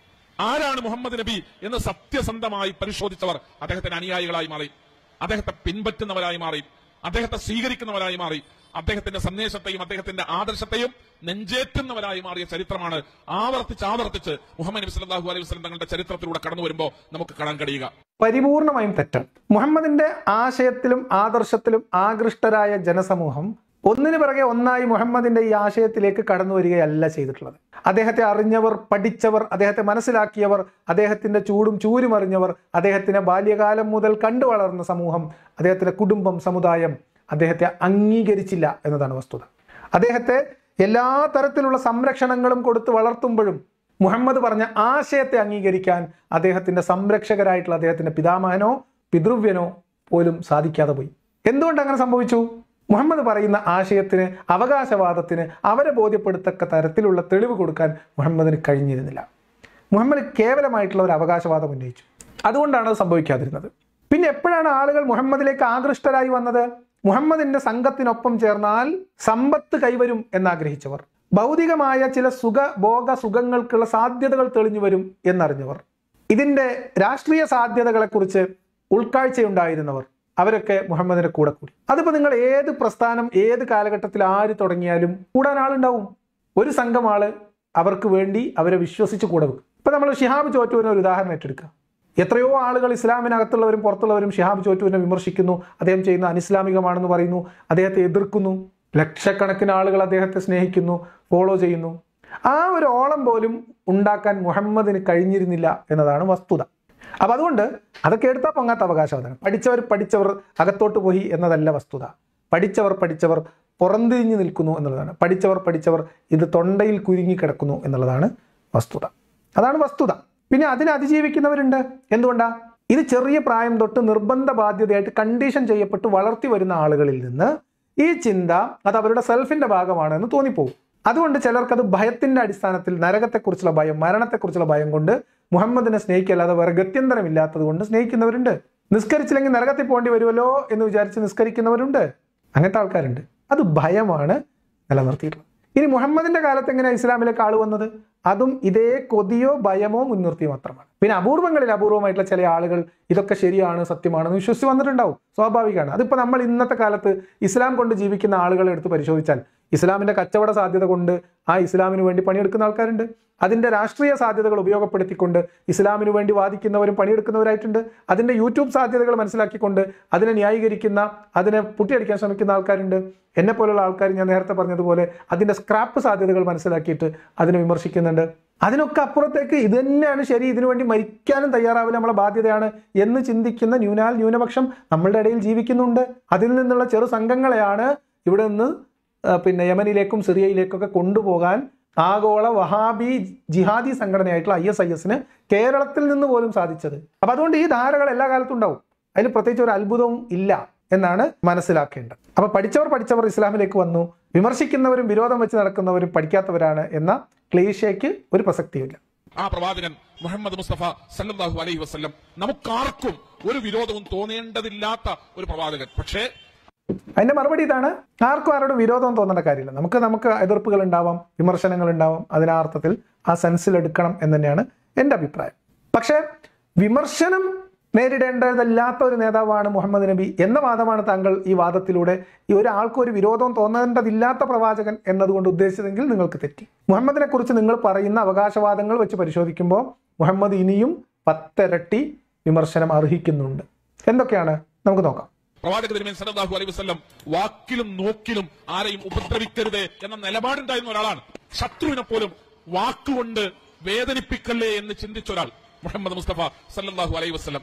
ആരാണ് മുഹമ്മദ് നബി എന്ന് സത്യസന്ധമായി പരിശോധിച്ചവർ അദ്ദേഹത്തിന്റെ അനുയായികളായി മാറി, അദ്ദേഹത്തെ പിൻപറ്റുന്നവരായി മാറി, അദ്ദേഹത്തെ സ്വീകരിക്കുന്നവരായി മാറി, അദ്ദേഹത്തിന്റെ സന്ദേശത്തെയും അദ്ദേഹത്തിന്റെ ആദർശത്തെയും നെഞ്ചേറ്റുന്നവരായി മാറിയ ചരിത്രമാണ് ആവർത്തിച്ച് മുഹമ്മദ് നബി സല്ലല്ലാഹു അലൈഹി വസല്ലം തങ്ങളുടെ ചരിത്രത്തിലൂടെ കടന്നു വരുമ്പോൾ നമുക്ക് കാണാൻ കഴിയുക. പരിപൂർണമായും തെറ്റാണ്. മുഹമ്മദിന്റെ ആശയത്തിലും ആദർശത്തിലും ആകൃഷ്ടരായ ജനസമൂഹം ഒന്നിനു പിറകെ ഒന്നായി മുഹമ്മദിന്റെ ഈ ആശയത്തിലേക്ക് കടന്നു വരികയല്ല ചെയ്തിട്ടുള്ളത്. അദ്ദേഹത്തെ അറിഞ്ഞവർ, പഠിച്ചവർ, അദ്ദേഹത്തെ മനസ്സിലാക്കിയവർ, അദ്ദേഹത്തിന്റെ ചൂടും ചൂരും അറിഞ്ഞവർ, അദ്ദേഹത്തിന്റെ ബാല്യകാലം മുതൽ കണ്ടു വളർന്ന സമൂഹം, അദ്ദേഹത്തിന്റെ കുടുംബം, സമുദായം അദ്ദേഹത്തെ അംഗീകരിച്ചില്ല എന്നതാണ് വസ്തുത. അദ്ദേഹത്തെ എല്ലാ തരത്തിലുള്ള സംരക്ഷണങ്ങളും കൊടുത്ത് വളർത്തുമ്പോഴും മുഹമ്മദ് പറഞ്ഞ ആശയത്തെ അംഗീകരിക്കാൻ അദ്ദേഹത്തിന്റെ സംരക്ഷകരായിട്ടുള്ള അദ്ദേഹത്തിന്റെ പിതാമഹനോ പിതൃവ്യനോ പോലും സാധിക്കാതെ പോയി. എന്തുകൊണ്ട് അങ്ങനെ സംഭവിച്ചു? മുഹമ്മദ് പറയുന്ന ആശയത്തിന്, അവകാശവാദത്തിന് അവരെ ബോധ്യപ്പെടുത്തക്ക തരത്തിലുള്ള തെളിവ് കൊടുക്കാൻ മുഹമ്മദിന് കഴിഞ്ഞിരുന്നില്ല. മുഹമ്മദ് കേവലമായിട്ടുള്ള ഒരു അവകാശവാദം ഉന്നയിച്ചു. അതുകൊണ്ടാണ് അത് സംഭവിക്കാതിരുന്നത്. പിന്നെ എപ്പോഴാണ് ആളുകൾ മുഹമ്മദിലേക്ക് ആകൃഷ്ടരായി വന്നത്? മുഹമ്മദിന്റെ സംഘത്തിനൊപ്പം ചേർന്നാൽ സമ്പത്ത് കൈവരും എന്നാഗ്രഹിച്ചവർ, ഭൗതികമായ ചില സുഖങ്ങൾക്കുള്ള സാധ്യതകൾ തെളിഞ്ഞു വരും എന്നറിഞ്ഞവർ, ഇതിന്റെ രാഷ്ട്രീയ സാധ്യതകളെക്കുറിച്ച് ഉൾക്കാഴ്ചയുണ്ടായിരുന്നവർ, അവരൊക്കെ മുഹമ്മദിന്റെ കൂടെ കൂടി. അതിപ്പോ നിങ്ങൾ ഏത് പ്രസ്ഥാനം, ഏത് കാലഘട്ടത്തിൽ ആര് തുടങ്ങിയാലും കൂടാൻ ആളുണ്ടാവും. ഒരു സംഘം ആള് അവർക്ക് വേണ്ടി അവരെ വിശ്വസിച്ച് കൂടെ വെക്കും. ഇപ്പൊ നമ്മൾ ശിഹാബ് ചോറ്റൂരിനെ ഒരു ഉദാഹരണം ഏറ്റെടുക്കുക. എത്രയോ ആളുകൾ ഇസ്ലാമിനകത്തുള്ളവരും പുറത്തുള്ളവരും ശിഹാബ് ചോറ്റൂരിനെ വിമർശിക്കുന്നു, അദ്ദേഹം ചെയ്യുന്ന അനിസ്ലാമികമാണെന്ന് പറയുന്നു, അദ്ദേഹത്തെ എതിർക്കുന്നു. ലക്ഷക്കണക്കിന് ആളുകൾ അദ്ദേഹത്തെ സ്നേഹിക്കുന്നു, ഫോളോ ചെയ്യുന്നു. ആ ഒരു ഓളം പോലും ഉണ്ടാക്കാൻ മുഹമ്മദിന് കഴിഞ്ഞിരുന്നില്ല എന്നതാണ് വസ്തുത. അപ്പൊ അതുകൊണ്ട് അതൊക്കെ എടുത്താൽ പൊങ്ങാത്ത അവകാശവാദമാണ്. പഠിച്ചവർ അകത്തോട്ട് പോയി എന്നതല്ല വസ്തുത. പഠിച്ചവർ പുറംതിരിഞ്ഞു നിൽക്കുന്നു എന്നുള്ളതാണ്. പഠിച്ചവർ ഇത് തൊണ്ടയിൽ കുരുങ്ങി കിടക്കുന്നു എന്നുള്ളതാണ് വസ്തുത. അതാണ് വസ്തുത. പിന്നെ അതിനെ അതിജീവിക്കുന്നവരുണ്ട്. എന്തുകൊണ്ടാ? ഇത് ചെറിയ പ്രായം തൊട്ട് നിർബന്ധ ബാധ്യതയായിട്ട് കണ്ടീഷൻ ചെയ്യപ്പെട്ട് വളർത്തി വരുന്ന ആളുകളിൽ നിന്ന് ഈ ചിന്ത അത് അവരുടെ സെൽഫിന്റെ ഭാഗമാണെന്ന് തോന്നിപ്പോകും. അതുകൊണ്ട് ചിലർക്കത് ഭയത്തിന്റെ അടിസ്ഥാനത്തിൽ, നരകത്തെക്കുറിച്ചുള്ള ഭയം, മരണത്തെക്കുറിച്ചുള്ള ഭയം കൊണ്ട് മുഹമ്മദിനെ സ്നേഹിക്കല്ലാതെ വേറെ ഗത്യന്തരമില്ലാത്തത് കൊണ്ട് സ്നേഹിക്കുന്നവരുണ്ട്. നിസ്കരിച്ചില്ലെങ്കിൽ നരകത്തിൽ പോകേണ്ടി വരുമല്ലോ എന്ന് വിചാരിച്ച് നിസ്കരിക്കുന്നവരുണ്ട്. അങ്ങനത്തെ ആൾക്കാരുണ്ട്. അത് ഭയമാണ് നിലനിർത്തിയിട്ടുള്ളത്. ഇനി മുഹമ്മദിന്റെ കാലത്ത് എങ്ങനെയാണ് ഇസ്ലാമിലേക്ക് ആൾ വന്നത്? അതും ഇതേ കൊതിയോ ഭയമോ മുൻനിർത്തിയോ മാത്രമാണ്. പിന്നെ അപൂർവമായിട്ടുള്ള ചില ആളുകൾ ഇതൊക്കെ ശരിയാണ്, സത്യമാണെന്ന് വിശ്വസിച്ച് വന്നിട്ടുണ്ടാവും. സ്വാഭാവികമാണ്. അതിപ്പോൾ നമ്മൾ ഇന്നത്തെ കാലത്ത് ഇസ്ലാം കൊണ്ട് ജീവിക്കുന്ന ആളുകളെ എടുത്ത് പരിശോധിച്ചാൽ ഇസ്ലാമിന്റെ കച്ചവട സാധ്യത കൊണ്ട് ആ ഇസ്ലാമിന് വേണ്ടി പണിയെടുക്കുന്ന ആൾക്കാരുണ്ട്. അതിന്റെ രാഷ്ട്രീയ സാധ്യതകൾ ഉപയോഗപ്പെടുത്തിക്കൊണ്ട് ഇസ്ലാമിന് വേണ്ടി വാദിക്കുന്നവരും പണിയെടുക്കുന്നവരായിട്ടുണ്ട്. അതിന്റെ യൂട്യൂബ് സാധ്യതകൾ മനസ്സിലാക്കിക്കൊണ്ട് അതിനെ ന്യായീകരിക്കുന്ന, അതിനെ പുട്ടിയടിക്കാൻ ശ്രമിക്കുന്ന ആൾക്കാരുണ്ട്. എന്നെ പോലുള്ള ആൾക്കാർ, ഞാൻ നേരത്തെ പറഞ്ഞതുപോലെ, അതിന്റെ സ്ക്രാപ്പ് സാധ്യതകൾ മനസ്സിലാക്കിയിട്ട് അതിനെ വിമർശിക്കുന്നുണ്ട്. അതിനൊക്കെ അപ്പുറത്തേക്ക് ഇത് തന്നെയാണ് ശരി, ഇതിനു വേണ്ടി മരിക്കാനും തയ്യാറാവില്ല, നമ്മളെ ബാധ്യതയാണ് എന്ന് ചിന്തിക്കുന്ന ന്യൂനപക്ഷം നമ്മളുടെ ഇടയിൽ ജീവിക്കുന്നുണ്ട്. അതിൽ നിന്നുള്ള ചെറു സംഘങ്ങളെയാണ് ഇവിടെ നിന്ന് പിന്നെ യമനിലേക്കും സിറിയയിലേക്കൊക്കെ കൊണ്ടുപോകാൻ ആഗോള വഹാബി ജിഹാദി സംഘടനയായിട്ടുള്ള ISIS കേരളത്തിൽ നിന്ന് പോലും സാധിച്ചത്. അപ്പൊ അതുകൊണ്ട് ഈ ധാരകൾ എല്ലാ കാലത്തും ഉണ്ടാവും. അതിൽ പ്രത്യേകിച്ച് ഒരു അത്ഭുതവും ഇല്ല എന്നാണ് മനസ്സിലാക്കേണ്ടത്. അപ്പൊ പഠിച്ചവർ ഇസ്ലാമിലേക്ക് വന്നു, വിമർശിക്കുന്നവരും വിരോധം വെച്ച് നടക്കുന്നവരും പഠിക്കാത്തവരാണ് എന്ന ക്ലീശയ്ക്ക് ഒരു പ്രസക്തിയില്ല. ആ പ്രവാചകൻ മുഹമ്മദ് മുസ്തഫ സല്ലല്ലാഹു അലൈഹി വസല്ലം നമുക്കാർക്കും ഒരു വിരോധവും തോന്നേണ്ടതില്ലാത്ത ഒരു പ്രവാചകൻ. പക്ഷേ അതിന്റെ മറുപടി ഇതാണ്: ആർക്കും ആരോടും വിരോധം തോന്നേണ്ട കാര്യമില്ല. നമുക്ക് എതിർപ്പുകൾ ഉണ്ടാവാം, വിമർശനങ്ങൾ ഉണ്ടാവാം. അതിനാ അർത്ഥത്തിൽ ആ സെൻസിൽ എടുക്കണം എന്ന് തന്നെയാണ് എൻ്റെ അഭിപ്രായം. പക്ഷേ വിമർശനം നേരിടേണ്ടതല്ലാത്ത ഒരു നേതാവാണ് മുഹമ്മദ് നബി എന്ന വാദമാണ് താങ്കൾ ഈ വാദത്തിലൂടെ ഈ ഒരാൾക്കും ഒരു വിരോധവും തോന്നേണ്ടതില്ലാത്ത പ്രവാചകൻ എന്നതുകൊണ്ട് ഉദ്ദേശിച്ചതെങ്കിൽ നിങ്ങൾക്ക് തെറ്റി. മുഹമ്മദിനെ കുറിച്ച് നിങ്ങൾ പറയുന്ന അവകാശവാദങ്ങൾ വെച്ച് പരിശോധിക്കുമ്പോൾ മുഹമ്മദ് ഇനിയും 10 ഇരട്ടി വിമർശനം അർഹിക്കുന്നുണ്ട്. എന്തൊക്കെയാണ് നമുക്ക് നോക്കാം. പ്രവാചക തിരുമേനി സല്ലല്ലാഹു അലൈഹി വസല്ലം വാക്കിലും നോക്കിലും ആരെയും ഉപദ്രവിക്കരുത് എന്ന നിലപാടുണ്ടായിരുന്ന ഒരാളാണ്. ശത്രുവിനെ പോലും വാക്കുകൊണ്ട് വേദനിപ്പിക്കല്ലേ എന്ന് ചിന്തിച്ച ഒരാൾ മുഹമ്മദ് മുസ്തഫ സല്ലല്ലാഹു അലൈഹി വസല്ലം.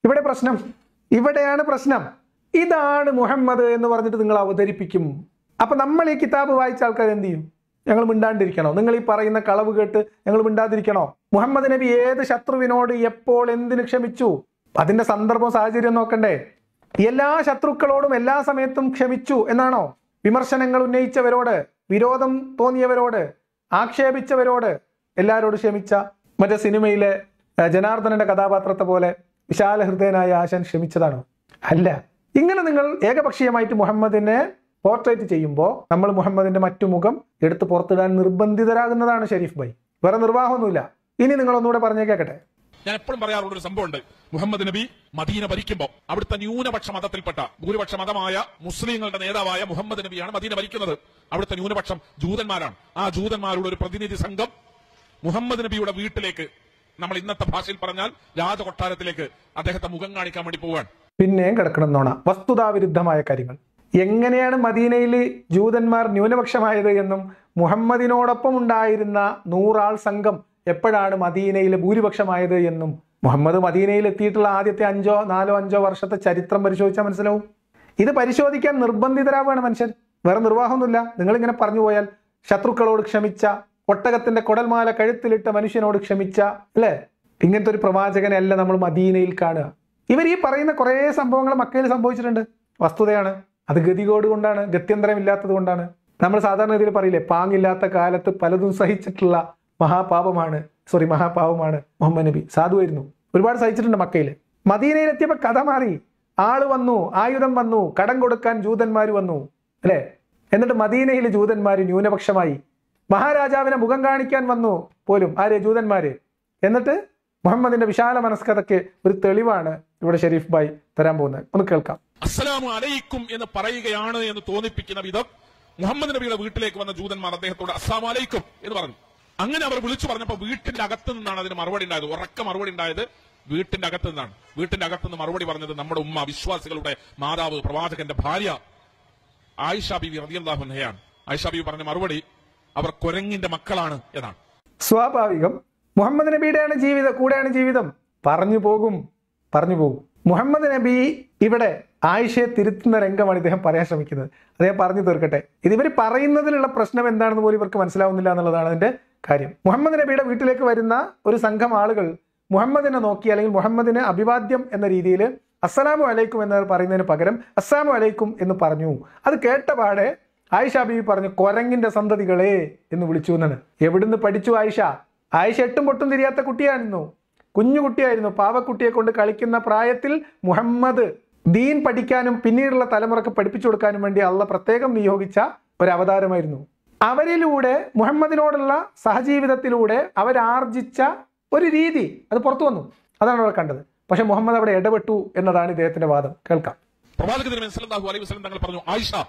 ഇവിടെയാണ് പ്രശ്നം. ഇതാണ് മുഹമ്മദ് എന്ന് പറഞ്ഞിട്ട് നിങ്ങൾ അവതരിപ്പിക്കും. അപ്പൊ നമ്മൾ ഈ കിതാബ് വായിച്ച ആൾക്കാർ എന്ത് ചെയ്യും? ഞങ്ങൾ മിണ്ടാണ്ടിരിക്കണോ? നിങ്ങൾ ഈ പറയുന്ന കളവ് കേട്ട് ഞങ്ങൾ മിണ്ടാതിരിക്കണോ? മുഹമ്മദ് നബി ഏത് ശത്രുവിനോട് എപ്പോൾ എന്തിനു ക്ഷമിച്ചു? അതിന്റെ സന്ദർഭം സാഹചര്യം നോക്കണ്ടേ? എല്ലാ ശത്രുക്കളോടും എല്ലാ സമയത്തും ക്ഷമിച്ചു എന്നാണോ? വിമർശനങ്ങൾ ഉന്നയിച്ചവരോട്, വിരോധം തോന്നിയവരോട്, ആക്ഷേപിച്ചവരോട് എല്ലാവരോടും ക്ഷമിച്ച മറ്റേ സിനിമയിലെ ജനാർദ്ദനന്റെ കഥാപാത്രത്തെ പോലെ വിശാല ഹൃദയനായ ആശാൻ ക്ഷമിച്ചതാണോ? അല്ല. ഇങ്ങനെ നിങ്ങൾ ഏകപക്ഷീയമായിട്ട് മുഹമ്മദിനെ പോർട്രേറ്റ് ചെയ്യുമ്പോൾ നമ്മൾ മുഹമ്മദിന്റെ മറ്റു മുഖം എടുത്ത് പുറത്തിടാൻ നിർബന്ധിതരാകുന്നതാണ് ഷെരീഫ് ഭായ്. വേറെ നിർവാഹമൊന്നുമില്ല. ഇനി നിങ്ങൾ ഒന്നുകൂടെ പറഞ്ഞേ കേൾക്കട്ടെ. ഞാൻ എപ്പോഴും പറയാറുള്ള ഒരു സംഭവമുണ്ട്. മുഹമ്മദ് നബി മദീന ഭരിക്കുമ്പോൾ അവിടുത്തെ ന്യൂനപക്ഷ മതത്തിൽപ്പെട്ട ഭൂരിപക്ഷ മതമായ മുസ്ലിങ്ങളുടെ നേതാവായ മുഹമ്മദ് നബിയാണ് മദീന ഭരിക്കുന്നത്. അവിടുത്തെ ന്യൂനപക്ഷം ജൂതന്മാരാണ്. ആ ജൂതന്മാരുടെ ഒരു പ്രതിനിധി സംഘം മുഹമ്മദ് നബിയുടെ വീട്ടിലേക്ക്, നമ്മൾ ഇന്നത്തെ ഭാഷയിൽ പറഞ്ഞാൽ രാജകൊട്ടാരത്തിലേക്ക്, അദ്ദേഹത്തെ മുഖം കാണിക്കാൻ വേണ്ടി പോവാൻ. പിന്നെയും കിടക്കണം നോണ, വസ്തുതാവിരുദ്ധമായ കാര്യങ്ങൾ. എങ്ങനെയാണ് മദീനയിൽ ജൂതന്മാർ ന്യൂനപക്ഷമായത് എന്നും മുഹമ്മദിനോടൊപ്പം ഉണ്ടായിരുന്ന 100 ആൾ സംഘം എപ്പോഴാണ് മദീനയിലെ ഭൂരിപക്ഷമായത് എന്നും മുഹമ്മദ് മദീനയിൽ എത്തിയിട്ടുള്ള ആദ്യത്തെ 4-5 വർഷത്തെ ചരിത്രം പരിശോധിച്ചാൽ മനസ്സിലാവും. ഇത് പരിശോധിക്കാൻ നിർബന്ധിതരാവുകയാണ് മനുഷ്യൻ. വേറെ നിർവാഹമൊന്നുമില്ല. നിങ്ങളിങ്ങനെ പറഞ്ഞു പോയാൽ ശത്രുക്കളോട് ക്ഷമിച്ച, ഒട്ടകത്തിന്റെ കുടൽമാല കഴുത്തിലിട്ട മനുഷ്യനോട് ക്ഷമിച്ച, അല്ലേ? ഇങ്ങനത്തെ ഒരു പ്രവാചകനല്ല നമ്മൾ മദീനയിൽ കാണുക. ഇവർ ഈ പറയുന്ന കുറേ സംഭവങ്ങൾ മക്കയിൽ സംഭവിച്ചിട്ടുണ്ട്. വസ്തുതയാണ്. അത് ഗതികോട് കൊണ്ടാണ്, ഗത്യന്തരമില്ലാത്തത് കൊണ്ടാണ്. നമ്മൾ സാധാരണ രീതിയിൽ പറയില്ലേ, പാങ്ങില്ലാത്ത കാലത്ത് പലതും സഹിച്ചിട്ടുള്ള മഹാപാപമാണ് മുഹമ്മദ് നബി. സാധുവായിരുന്നു, ഒരുപാട് സഹിച്ചിട്ടുണ്ട് മക്കയിൽ. മദീനയിലെത്തിയപ്പോൾ കഥ മാറി. ആള് വന്നു, ആയുധം വന്നു, കടം കൊടുക്കാൻ ജൂതന്മാർ വന്നു, അല്ലേ? എന്നിട്ട് മദീനയിൽ ജൂതന്മാർ ന്യൂനപക്ഷമായി. മഹാരാജാവിനെ മുഖം കാണിക്കാൻ വന്നു പോലും ജൂതന്മാര്. എന്നിട്ട് മുഹമ്മദിന്റെ വിശാല മനസ്കഥയ്ക്ക് ഒരു തെളിവാണ് ഇവിടെ ഷെരീഫ് ഭായ് തരാൻ പോകുന്നത്. ഒന്ന് കേൾക്കാം. അസ്സലാമു അലൈക്കും എന്ന് പറയുകയാണ് എന്ന് തോന്നിപ്പിക്കുന്ന വിധം മുഹമ്മദ് നബിയുടെ വീട്ടിലേക്ക് വന്ന ജൂതന്മാർ അദ്ദേഹത്തോട് അസ്സലാമു അലൈക്കും എന്ന് പറഞ്ഞു. അങ്ങനെ അവർ വിളിച്ചു പറഞ്ഞപ്പോൾ വീട്ടിന്റെ അകത്ത് നിന്നാണ് അതിന് മറുപടി ഉണ്ടായത്. ഉറക്ക മറുപടി ഉണ്ടായത് വീട്ടിന്റെ അകത്ത് നിന്നാണ്. വീട്ടിന്റെ അകത്ത് നിന്ന് മറുപടി പറഞ്ഞത് നമ്മുടെ ഉമ്മ, വിശ്വാസികളുടെ മാതാവ്, പ്രവാചകന്റെ ഭാര്യ ആയിഷ ബീവി റളിയല്ലാഹു അൻഹയാണ്. ആയിഷ ബീവി പറഞ്ഞ മറുപടി അവർ കുരങ്ങിന്റെ മക്കളാണ് എന്നാണ്. സ്വാഭാവികം. മുഹമ്മദ് നബിയുടെയാണ് ജീവിതം, കൂടെയാണ് ജീവിതം. പറഞ്ഞു പോകും. മുഹമ്മദ് നബി ഇവിടെ ആയിഷയെ തിരുത്തുന്ന രംഗമാണ് ഇദ്ദേഹം പറയാൻ ശ്രമിക്കുന്നത്. അദ്ദേഹം പറഞ്ഞു തീർക്കട്ടെ. ഇതിവർ പറയുന്നതിലുള്ള പ്രശ്നം എന്താണെന്ന് പോലും ഇവർക്ക് മനസ്സിലാവുന്നില്ല എന്നുള്ളതാണ് അതിന്റെ കാര്യം. മുഹമ്മദ് നബിയുടെ വീട്ടിലേക്ക് വരുന്ന ഒരു സംഘം ആളുകൾ മുഹമ്മദിനെ നോക്കി, അല്ലെങ്കിൽ മുഹമ്മദിന് അഭിവാദ്യം എന്ന രീതിയിൽ അസ്സലാമു അലൈക്കും എന്ന് പറയുന്നതിന് പകരം അസ്സലാമു അലൈക്കും എന്ന് പറഞ്ഞു. അത് കേട്ടപാടെ ആയിഷ ബീവി പറഞ്ഞു, കൊരങ്ങിന്റെ സന്തതികളെ എന്ന് വിളിച്ചു എന്നാണ്. എവിടുന്ന് പഠിച്ചു ആയിഷ? ആയിഷ എട്ടും പൊട്ടും തിരിയാത്ത കുട്ടിയായിരുന്നു, കുഞ്ഞുകുട്ടിയായിരുന്നു. പാവക്കുട്ടിയെ കൊണ്ട് കളിക്കുന്ന പ്രായത്തിൽ മുഹമ്മദ് ദീൻ പഠിക്കാനും പിന്നീടുള്ള തലമുറക്ക് പഠിപ്പിച്ചു കൊടുക്കാനും വേണ്ടി അള്ളാഹ് പ്രത്യേകം നിയോഗിച്ച ഒരു അവതാരമായിരുന്നു. അവരിലൂടെ, മുഹമ്മദിനോടുള്ള സഹജീവിതത്തിലൂടെ അവരാർജിച്ച ഒരു രീതി അത് പുറത്തു വന്നു. അതാണ് അവിടെ കണ്ടത്. പക്ഷെ മുഹമ്മദ് അവിടെ ഇടപെട്ടു എന്നതാണ് ഇദ്ദേഹത്തിന്റെ വാദം. കേൾക്കാം. പ്രവാചകൻ സല്ലല്ലാഹു അലൈഹി വസല്ലം തങ്ങൾ പറഞ്ഞു,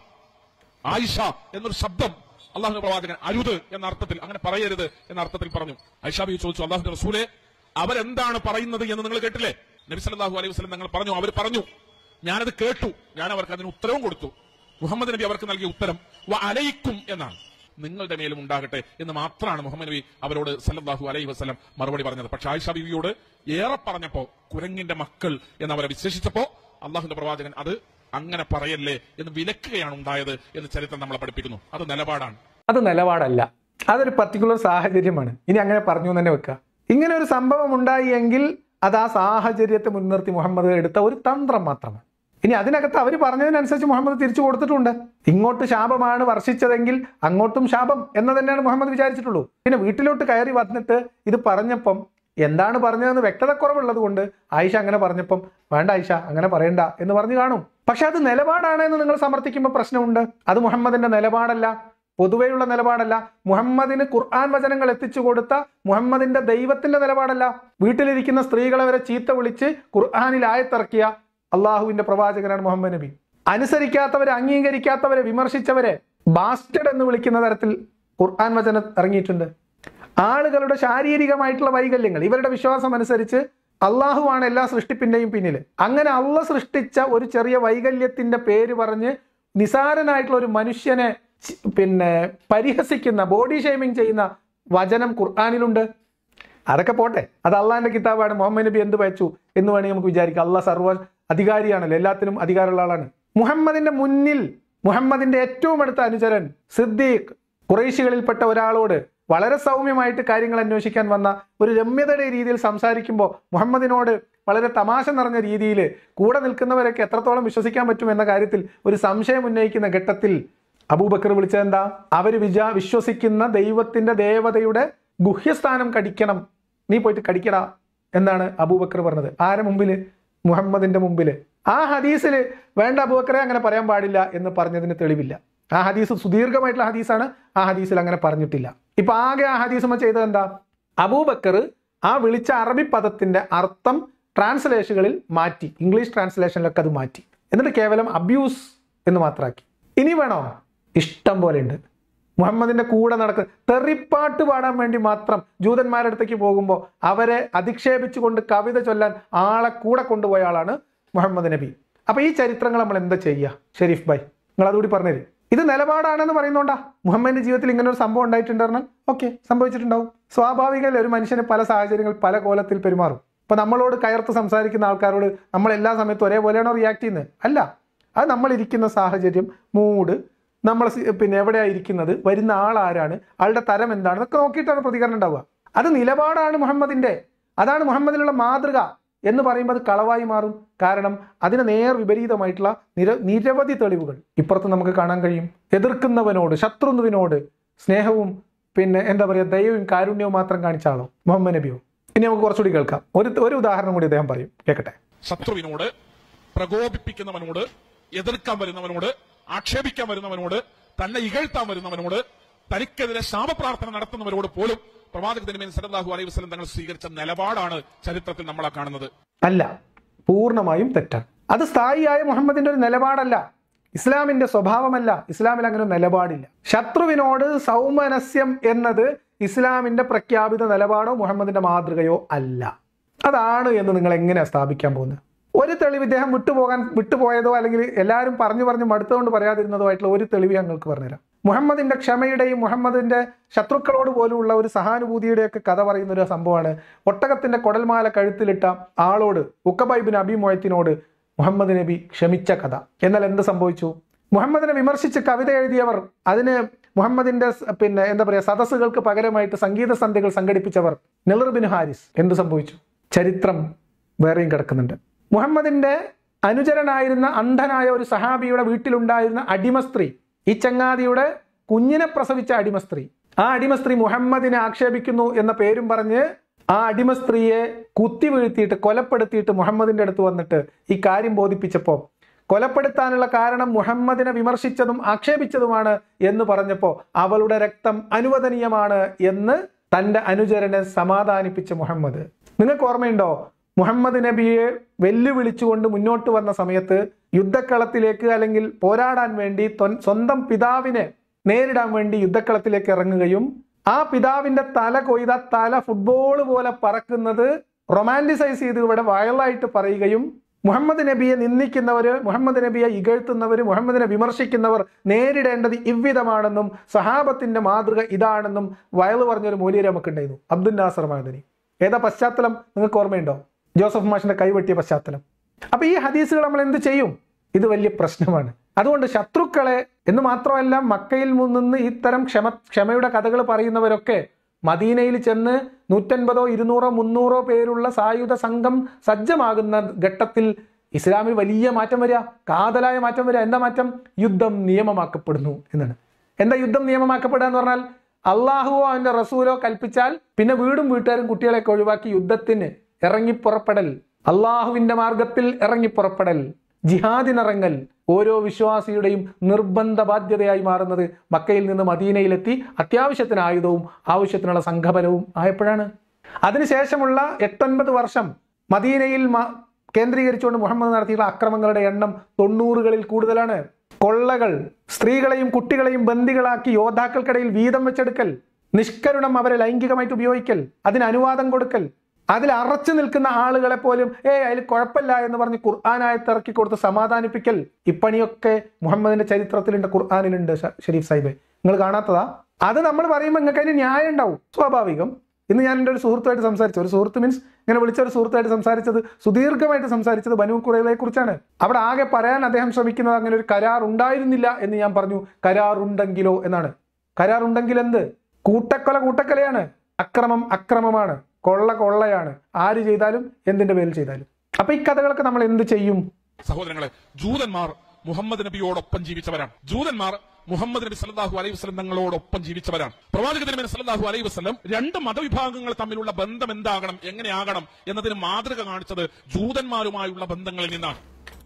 ആയിഷ എന്നൊരു ശബ്ദം അള്ളാഹുവിന്റെ പ്രവാചകൻ അരുത് എന്ന അർത്ഥത്തിൽ, അങ്ങനെ പറയരുത് എന്ന അർത്ഥത്തിൽ പറഞ്ഞു. ആയിഷ ബി ചോദിച്ചു, അള്ളാഹുവിന്റെ റസൂലേ, അവരെന്താണ് പറയുന്നത് എന്ന് നിങ്ങൾ കേട്ടില്ലേ? നബി സല്ലല്ലാഹു അലൈഹി വസല്ലം തങ്ങൾ പറഞ്ഞു, അവർ പറഞ്ഞു, ഞാനത് കേട്ടു, ഞാൻ അവർക്ക് അതിന് ഉത്തരവും കൊടുത്തു. മുഹമ്മദ് നബി അവർക്ക് നൽകിയ ഉത്തരം വ അലൈക്കും എന്നാണ്, നിങ്ങളുടെ മേലും ഉണ്ടാകട്ടെ എന്ന് മാത്രമാണ് മുഹമ്മദ് നബി അവരോട് സല്ലല്ലാഹു അലൈഹി വസല്ലം മറുപടി പറഞ്ഞത്. പക്ഷെ ആയിഷ ബീവിയോട് ഏറെ പറഞ്ഞപ്പോ, കുരങ്ങിന്റെ മക്കൾ എന്ന് അവരെ വിശേഷിച്ചപ്പോ, അള്ളാഹുവിന്റെ പ്രവാചകൻ അത് അങ്ങനെ പറയല്ലേ എന്ന് വിലക്കുകയാണ് ഉണ്ടായത് എന്ന് ചരിത്രം നമ്മളെ പഠിപ്പിക്കുന്നു. അത് നിലപാടാണ്. അത് നിലപാടല്ല, അതൊരു പർട്ടിക്കുലർ സാഹചര്യമാണ്. ഇനി അങ്ങനെ പറഞ്ഞു തന്നെ വെക്കുക. ഇങ്ങനെ ഒരു സംഭവം ഉണ്ടായി എങ്കിൽ അത് ആ സാഹചര്യത്തെ മുൻനിർത്തി മുഹമ്മദ് എടുത്ത ഒരു തന്ത്രം മാത്രമാണ്. ഇനി അതിനകത്ത് അവർ പറഞ്ഞതിനനുസരിച്ച് മുഹമ്മദ് തിരിച്ചു കൊടുത്തിട്ടുണ്ട്. ഇങ്ങോട്ട് ശാപമാണ് വർഷിച്ചതെങ്കിൽ അങ്ങോട്ടും ശാപം എന്ന് തന്നെയാണ് മുഹമ്മദ് വിചാരിച്ചിട്ടുള്ളൂ. പിന്നെ വീട്ടിലോട്ട് കയറി വന്നിട്ട് ഇത് പറഞ്ഞപ്പം എന്താണ് പറഞ്ഞതെന്ന് വ്യക്തതക്കുറവുള്ളത് കൊണ്ട് ആയിഷ അങ്ങനെ പറഞ്ഞപ്പം വേണ്ട ആയിഷ അങ്ങനെ പറയണ്ട എന്ന് പറഞ്ഞു കാണും. പക്ഷെ അത് നിലപാടാണ് എന്ന് നിങ്ങൾ സമർത്ഥിക്കുമ്പോൾ പ്രശ്നമുണ്ട്. അത് മുഹമ്മദിന്റെ നിലപാടല്ല, പൊതുവെയുള്ള നിലപാടല്ല, മുഹമ്മദിന് ഖുർആൻ വചനങ്ങൾ എത്തിച്ചു കൊടുത്ത മുഹമ്മദിന്റെ ദൈവത്തിന്റെ നിലപാടല്ല. വീട്ടിലിരിക്കുന്ന സ്ത്രീകളെ വരെ ചീത്ത വിളിച്ച് ഖുർആനിൽ ആയത്തിറക്കിയ അള്ളാഹുവിന്റെ പ്രവാചകനാണ് മുഹമ്മദ് നബി. അനുസരിക്കാത്തവരെ, അംഗീകരിക്കാത്തവരെ, വിമർശിച്ചവരെ ബാസ്റ്റഡ് എന്ന് വിളിക്കുന്ന തരത്തിൽ ഖുർആൻ വചനം ഇറങ്ങിയിട്ടുണ്ട്. ആളുകളുടെ ശാരീരികമായിട്ടുള്ള വൈകല്യങ്ങൾ, ഇവരുടെ വിശ്വാസം അനുസരിച്ച് അള്ളാഹുവാണ് എല്ലാ സൃഷ്ടിപ്പിന്റെയും പിന്നിൽ. അങ്ങനെ അള്ളാഹ് സൃഷ്ടിച്ച ഒരു ചെറിയ വൈകല്യത്തിന്റെ പേര് പറഞ്ഞ് നിസാരനായിട്ടുള്ള ഒരു മനുഷ്യനെ പരിഹസിക്കുന്ന, ബോഡി ഷെയ്മിങ് ചെയ്യുന്ന വചനം ഖുർആനിലുണ്ട്. അതൊക്കെ പോട്ടെ, അത് അള്ളാഹിന്റെ കിതാബാണ്. മുഹമ്മദ് നബി എന്ത് പയച്ചു എന്ന് വേണമെങ്കിൽ നമുക്ക് വിചാരിക്കാം. അള്ളാഹ് സർവ്വ അധികാരിയാണല്ലോ, എല്ലാത്തിനും അധികാരമുള്ള ആളാണ്. മുഹമ്മദിന്റെ മുന്നിൽ മുഹമ്മദിന്റെ ഏറ്റവും അടുത്ത അനുചരൻ സിദ്ദീഖ് ഖുറൈശികളിൽപ്പെട്ട ഒരാളോട് വളരെ സൗമ്യമായിട്ട് കാര്യങ്ങൾ അന്വേഷിക്കാൻ വന്ന ഒരു രമ്യതയുടെ രീതിയിൽ സംസാരിക്കുമ്പോൾ മുഹമ്മദിനോട് വളരെ തമാശ നിറഞ്ഞ രീതിയിൽ കൂടെ നിൽക്കുന്നവരൊക്കെ എത്രത്തോളം വിശ്വസിക്കാൻ പറ്റും എന്ന കാര്യത്തിൽ ഒരു സംശയം ഉന്നയിക്കുന്ന ഘട്ടത്തിൽ അബൂബക്കർ വിളിച്ചതെന്താ? അവര് വിശ്വസിക്കുന്ന ദൈവത്തിന്റെ ദേവതയുടെ ഗുഹ്യസ്ഥാനം കടിക്കണം, നീ പോയിട്ട് കടിക്കടാ എന്നാണ് അബൂബക്കർ പറഞ്ഞത്. ആരെ മുമ്പില്? മുഹമ്മദിന്റെ മുമ്പില്. ആ ഹദീസിൽ വേണ്ട അബൂബക്കറെ അങ്ങനെ പറയാൻ പാടില്ല എന്ന് പറഞ്ഞതിന് തെളിവില്ല. ആ ഹദീസ് സുദീർഘമായിട്ടുള്ള ഹദീസാണ്, ആ ഹദീസിൽ അങ്ങനെ പറഞ്ഞിട്ടില്ല. ഇപ്പൊ ആകെ ആ ഹദീസുമ ചെയ്തത് എന്താ? അബൂബക്കർ ആ വിളിച്ച അറബി പദത്തിന്റെ അർത്ഥം ട്രാൻസ്ലേഷനുകളിൽ മാറ്റി, ഇംഗ്ലീഷ് ട്രാൻസ്ലേഷനിലൊക്കെ അത് മാറ്റി, എന്നിട്ട് കേവലം അബ്യൂസ് എന്ന് മാത്രമാക്കി. ഇനി വേണോ? ഇഷ്ടം പോലെ ഉണ്ട്. മുഹമ്മദിന്റെ കൂടെ നടക്കുന്ന തെറിപ്പാട്ട് പാടാൻ വേണ്ടി മാത്രം ജൂതന്മാരുടെ അടുത്തേക്ക് പോകുമ്പോൾ അവരെ അധിക്ഷേപിച്ചുകൊണ്ട് കവിത ചൊല്ലാൻ ആളെ കൂടെ കൊണ്ടുപോയ ആളാണ് മുഹമ്മദ് നബി. അപ്പൊ ഈ ചരിത്രങ്ങൾ നമ്മൾ എന്താ ചെയ്യുക? ഷെരീഫ് ഭായ്, നിങ്ങൾ അതുകൂടി പറഞ്ഞുതരും. ഇത് നിലപാടാണെന്ന് പറയുന്നോണ്ടാ മുഹമ്മദിന്റെ ജീവിതത്തിൽ ഇങ്ങനെ ഒരു സംഭവം ഉണ്ടായിട്ടുണ്ട് പറഞ്ഞാൽ ഓക്കെ, സംഭവിച്ചിട്ടുണ്ടാവും. സ്വാഭാവികമല്ല, ഒരു മനുഷ്യന് പല സാഹചര്യങ്ങൾ പല കോലത്തിൽ പെരുമാറും. ഇപ്പൊ നമ്മളോട് കയർത്ത് സംസാരിക്കുന്ന ആൾക്കാരോട് നമ്മൾ എല്ലാ സമയത്തും ഒരേപോലെയാണോ റിയാക്ട് ചെയ്യുന്നത്? അല്ല. അത് നമ്മൾ ഇരിക്കുന്ന സാഹചര്യം, മൂഡ്, നമ്മൾ പിന്നെ എവിടെയായിരിക്കുന്നത്, വരുന്ന ആളാരാണ്, ആളുടെ തരം എന്താണ്, ഇതൊക്കെ നോക്കിയിട്ടാണ് പ്രതികരണം ഉണ്ടാവുക. അത് നിലപാടാണ് മുഹമ്മദിന്റെ. അതാണ് മുഹമ്മദിലുള്ള മാതൃക എന്ന് പറയുമ്പോൾ അത് കളവായി മാറും. കാരണം അതിന് നേർ വിപരീതമായിട്ടുള്ള നിരവധി തെളിവുകൾ ഇപ്പുറത്ത് നമുക്ക് കാണാൻ കഴിയും. എതിർക്കുന്നവനോട്, ശത്രുവിനോട് സ്നേഹവും പിന്നെ എന്താ പറയുക, ദയവും കാരുണ്യവും മാത്രം കാണിച്ച ആളോ മുഹമ്മദ് നബിയോ? ഇനി നമുക്ക് കുറച്ചുകൂടി കേൾക്കാം. ഒരു ഉദാഹരണം കൂടി അദ്ദേഹം പറയും, കേൾക്കട്ടെ. ശത്രുവിനോട്, പ്രകോപിപ്പിക്കുന്നവനോട്, എതിർക്കാൻ വരുന്നവനോട്, ആക്ഷേപിക്കാൻ വരുന്നവനോട്, തന്നെ ഇകഴ്ത്താൻ വരുന്നവനോട്, തനിക്കെതിരെ ശാപപ്രാർത്ഥന നടത്തുന്നവരോട് പോലും പ്രവാചക തിരുമേനി സല്ലല്ലാഹു അലൈഹി വസല്ലം തങ്ങൾ സ്വീകരിച്ച നിലപാടാണ് ചരിത്രത്തിൽ നമ്മൾ കാണുന്നത്. അല്ല, പൂർണ്ണമായും തെറ്റാണ്. അത് സ്ഥായിയായ മുഹമ്മദിന്റെ ഒരു നിലപാടല്ല, ഇസ്ലാമിന്റെ സ്വഭാവമല്ല. ഇസ്ലാമിൽ അങ്ങനെ ഒരു നിലപാടില്ല. ശത്രുവിനോട് സൗമനസ്യം എന്നത് ഇസ്ലാമിന്റെ പ്രഖ്യാപിത നിലപാടോ മുഹമ്മദിന്റെ മാതൃകയോ അല്ല. അതാണ് എന്ന് നിങ്ങൾ എങ്ങനെയാണ് സ്ഥാപിക്കാൻ പോകുന്നത്? ഒരു തെളിവ് ഇദ്ദേഹം വിട്ടുപോയതോ അല്ലെങ്കിൽ എല്ലാവരും പറഞ്ഞു മടുത്തുകൊണ്ട് പറയാതിരുന്നതോ ആയിട്ടുള്ള ഒരു തെളിവ് ഞങ്ങൾക്ക് പറഞ്ഞുതരാം. മുഹമ്മദിന്റെ ക്ഷമയുടെയും മുഹമ്മദിന്റെ ശത്രുക്കളോട് പോലുമുള്ള ഒരു സഹാനുഭൂതിയുടെയൊക്കെ കഥ പറയുന്ന ഒരു സംഭവമാണ് ഒട്ടകത്തിന്റെ കൊടൽമാല കഴുത്തിലിട്ട ആളോട്, ഉഖബ ഇബ്നു അബി മുഅയ്ത്തിനോട് മുഹമ്മദ് നബി ക്ഷമിച്ച കഥ. എന്നാൽ എന്ത് സംഭവിച്ചു? മുഹമ്മദിനെ വിമർശിച്ച് കവിത എഴുതിയവർ, അതിന് മുഹമ്മദിന്റെ പിന്നെ എന്താ പറയുക സദസ്സുകൾക്ക് പകരമായിട്ട് സംഗീത സന്ധ്യകൾ സംഘടിപ്പിച്ചവർ, നളിർ ബിൻ ഹാരിസ്, എന്ത് സംഭവിച്ചു? ചരിത്രം വേറെയും കിടക്കുന്നുണ്ട്. മുഹമ്മദിന്റെ അനുചരനായിരുന്ന അന്ധനായ ഒരു സഹാബിയുടെ വീട്ടിലുണ്ടായിരുന്ന അടിമ സ്ത്രീ, ഈ ചങ്ങാതിയുടെ കുഞ്ഞിനെ പ്രസവിച്ച അടിമ സ്ത്രീ, ആ അടിമ സ്ത്രീ മുഹമ്മദിനെ ആക്ഷേപിക്കുന്നു എന്ന പേരും പറഞ്ഞ് ആ അടിമ സ്ത്രീയെ കുത്തി വീഴ്ത്തിയിട്ട് കൊലപ്പെടുത്തിയിട്ട് മുഹമ്മദിന്റെ അടുത്ത് വന്നിട്ട് ഈ കാര്യം ബോധിപ്പിച്ചപ്പോൾ, കൊലപ്പെടുത്താനുള്ള കാരണം മുഹമ്മദിനെ വിമർശിച്ചതും ആക്ഷേപിച്ചതുമാണ് എന്ന് പറഞ്ഞപ്പോൾ അവളുടെ രക്തം അനുവദനീയമാണ് എന്ന് തന്റെ അനുചരനെ സമാധാനിപ്പിച്ച മുഹമ്മദ്. നിങ്ങൾക്ക് ഓർമ്മയുണ്ടോ? മുഹമ്മദ് നബിയെ വെല്ലുവിളിച്ചുകൊണ്ട് മുന്നോട്ട് വന്ന സമയത്ത് യുദ്ധക്കളത്തിലേക്ക് അല്ലെങ്കിൽ പോരാടാൻ വേണ്ടി സ്വന്തം പിതാവിനെ നേരിടാൻ വേണ്ടി യുദ്ധക്കളത്തിലേക്ക് ഇറങ്ങുകയും ആ പിതാവിന്റെ തല കൊയ്ത തല ഫുട്ബോൾ പോലെ പറക്കുന്നത് റൊമാൻറ്റിസൈസ് ചെയ്ത് ഇവിടെ വയലായിട്ട് പറയുകയും മുഹമ്മദ് നബിയെ നിന്ദിക്കുന്നവര്, മുഹമ്മദ് നബിയെ ഇകഴ്ത്തുന്നവര്, മുഹമ്മദിനെ വിമർശിക്കുന്നവർ നേരിടേണ്ടത് ഇவ்விധമാണെന്നും സഹാബത്തിന്റെ മാതൃക ഇതാണെന്നും വയൽ പറഞ്ഞൊരു മൂല്യം നമുക്കുണ്ടായിരുന്നു, അബ്ദുൽ നാസർ മഅദനി. ഏതാ പശ്ചാത്തലം നിങ്ങൾക്ക് ഓർമ്മയുണ്ടോ? ജോസഫ് മാഷിന്റെ കൈവെട്ടിയ പശ്ചാത്തലം. അപ്പൊ ഈ ഹദീസുകൾ നമ്മൾ എന്ത് ചെയ്യും? ഇത് വലിയ പ്രശ്നമാണ്. അതുകൊണ്ട് ശത്രുക്കളെ എന്ന് മാത്രമല്ല, മക്കയിൽ നിന്ന് ഇത്തരം ക്ഷമയുടെ കഥകൾ പറയുന്നവരൊക്കെ മദീനയിൽ ചെന്ന് 150, 200, 300 പേരുള്ള സായുധ സംഘം സജ്ജമാകുന്ന ഘട്ടത്തിൽ ഇസ്ലാമിൽ വലിയ മാറ്റം വരിക, കാതലായ മാറ്റം വരിക. എന്താ മാറ്റം? യുദ്ധം നിയമമാക്കപ്പെടുന്നു എന്നാണ്. എന്താ യുദ്ധം നിയമമാക്കപ്പെടുക എന്ന് പറഞ്ഞാൽ, അള്ളാഹുവോ അവന്റെ റസൂലോ കൽപ്പിച്ചാൽ പിന്നെ വീടും വീട്ടുകാരും കുട്ടികളെയൊക്കെ ഒഴിവാക്കി യുദ്ധത്തിന് ഇറങ്ങിപ്പുറപ്പെടൽ, അള്ളാഹുവിന്റെ മാർഗത്തിൽ ഇറങ്ങിപ്പുറപ്പെടൽ, ജിഹാദിനിറങ്ങൽ ഓരോ വിശ്വാസിയുടെയും നിർബന്ധ ബാധ്യതയായി മാറുന്നത് മക്കയിൽ നിന്ന് മദീനയിലെത്തി അത്യാവശ്യത്തിന് ആയുധവും ആവശ്യത്തിനുള്ള സംഘബലവും ആയപ്പോഴാണ്. അതിനുശേഷമുള്ള 8-9 വർഷം മദീനയിൽ കേന്ദ്രീകരിച്ചുകൊണ്ട് മുഹമ്മദ് നടത്തിയുള്ള അക്രമങ്ങളുടെ എണ്ണം 90കളിൽ കൂടുതലാണ്. കൊള്ളകൾ, സ്ത്രീകളെയും കുട്ടികളെയും ബന്ദികളാക്കി യോദ്ധാക്കൾക്കിടയിൽ വീതം വെച്ചെടുക്കൽ, നിഷ്കരുണം അവരെ ലൈംഗികമായിട്ട് ഉപയോഗിക്കൽ, അതിന് അനുവാദം കൊടുക്കൽ, അതിൽ അറച്ചു നിൽക്കുന്ന ആളുകളെ പോലും അതിൽ കുഴപ്പമില്ല എന്ന് പറഞ്ഞ് ഖുർആനായത്ത് ഇറക്കി കൊടുത്ത് സമാധാനിപ്പിക്കൽ. ഇപ്പണിയൊക്കെ മുഹമ്മദിന്റെ ചരിത്രത്തിലുണ്ട്, ഖുർആനിലുണ്ട്. ഷരീഫ് സാഹിബ്, നിങ്ങൾ കാണാത്തതാ? അത് നമ്മൾ പറയുമ്പോൾ നിങ്ങൾക്ക് അതിന് ന്യായം ഉണ്ടാവും, സ്വാഭാവികം. ഇന്ന് ഞാൻ എൻ്റെ ഒരു സുഹൃത്തുമായിട്ട് സംസാരിച്ചു, ഒരു സുഹൃത്ത് മീൻസ് ഇങ്ങനെ വിളിച്ച ഒരു സുഹൃത്തായിട്ട് സംസാരിച്ചത്, സുദീർഘമായിട്ട് സംസാരിച്ചത് ബനൂ ഖുറൈളയെ കുറിച്ചാണ്. അവിടെ ആകെ പറയാൻ അദ്ദേഹം ശ്രമിക്കുന്നത് അങ്ങനെ ഒരു കരാർ ഉണ്ടായിരുന്നില്ല എന്ന് ഞാൻ പറഞ്ഞു. കരാറുണ്ടെങ്കിലോ എന്നാണ്. കരാറുണ്ടെങ്കിൽ എന്ത്? കൂട്ടക്കൊലയാണ്, അക്രമം അക്രമമാണ്, കൊള്ളയാണ്. ആര് ചെയ്താലും എന്തിന്റെ പേരിൽ ചെയ്താലും. അപ്പൊ ഈ കഥകളൊക്കെ നമ്മൾ എന്ത് ചെയ്യും? സഹോദരങ്ങളെ, ജൂതന്മാർ മുഹമ്മദ് നബിയോടൊപ്പം ജീവിച്ചവരാണ്. ജൂതന്മാർ മുഹമ്മദ് നബി സല്ലല്ലാഹു അലൈഹി വസല്ലം തങ്ങളോടൊപ്പം ജീവിച്ചവരാണ്. പ്രവാചക തിരുമേനി സല്ലല്ലാഹു അലൈഹി വസല്ലം രണ്ട് മതവിഭാഗങ്ങൾ തമ്മിലുള്ള ബന്ധം എന്താകണം, എങ്ങനെയാകണം എന്നതിന് മാതൃക കാണിച്ചത് ജൂതന്മാരുമായുള്ള ബന്ധങ്ങളിൽ നിന്നാണ്.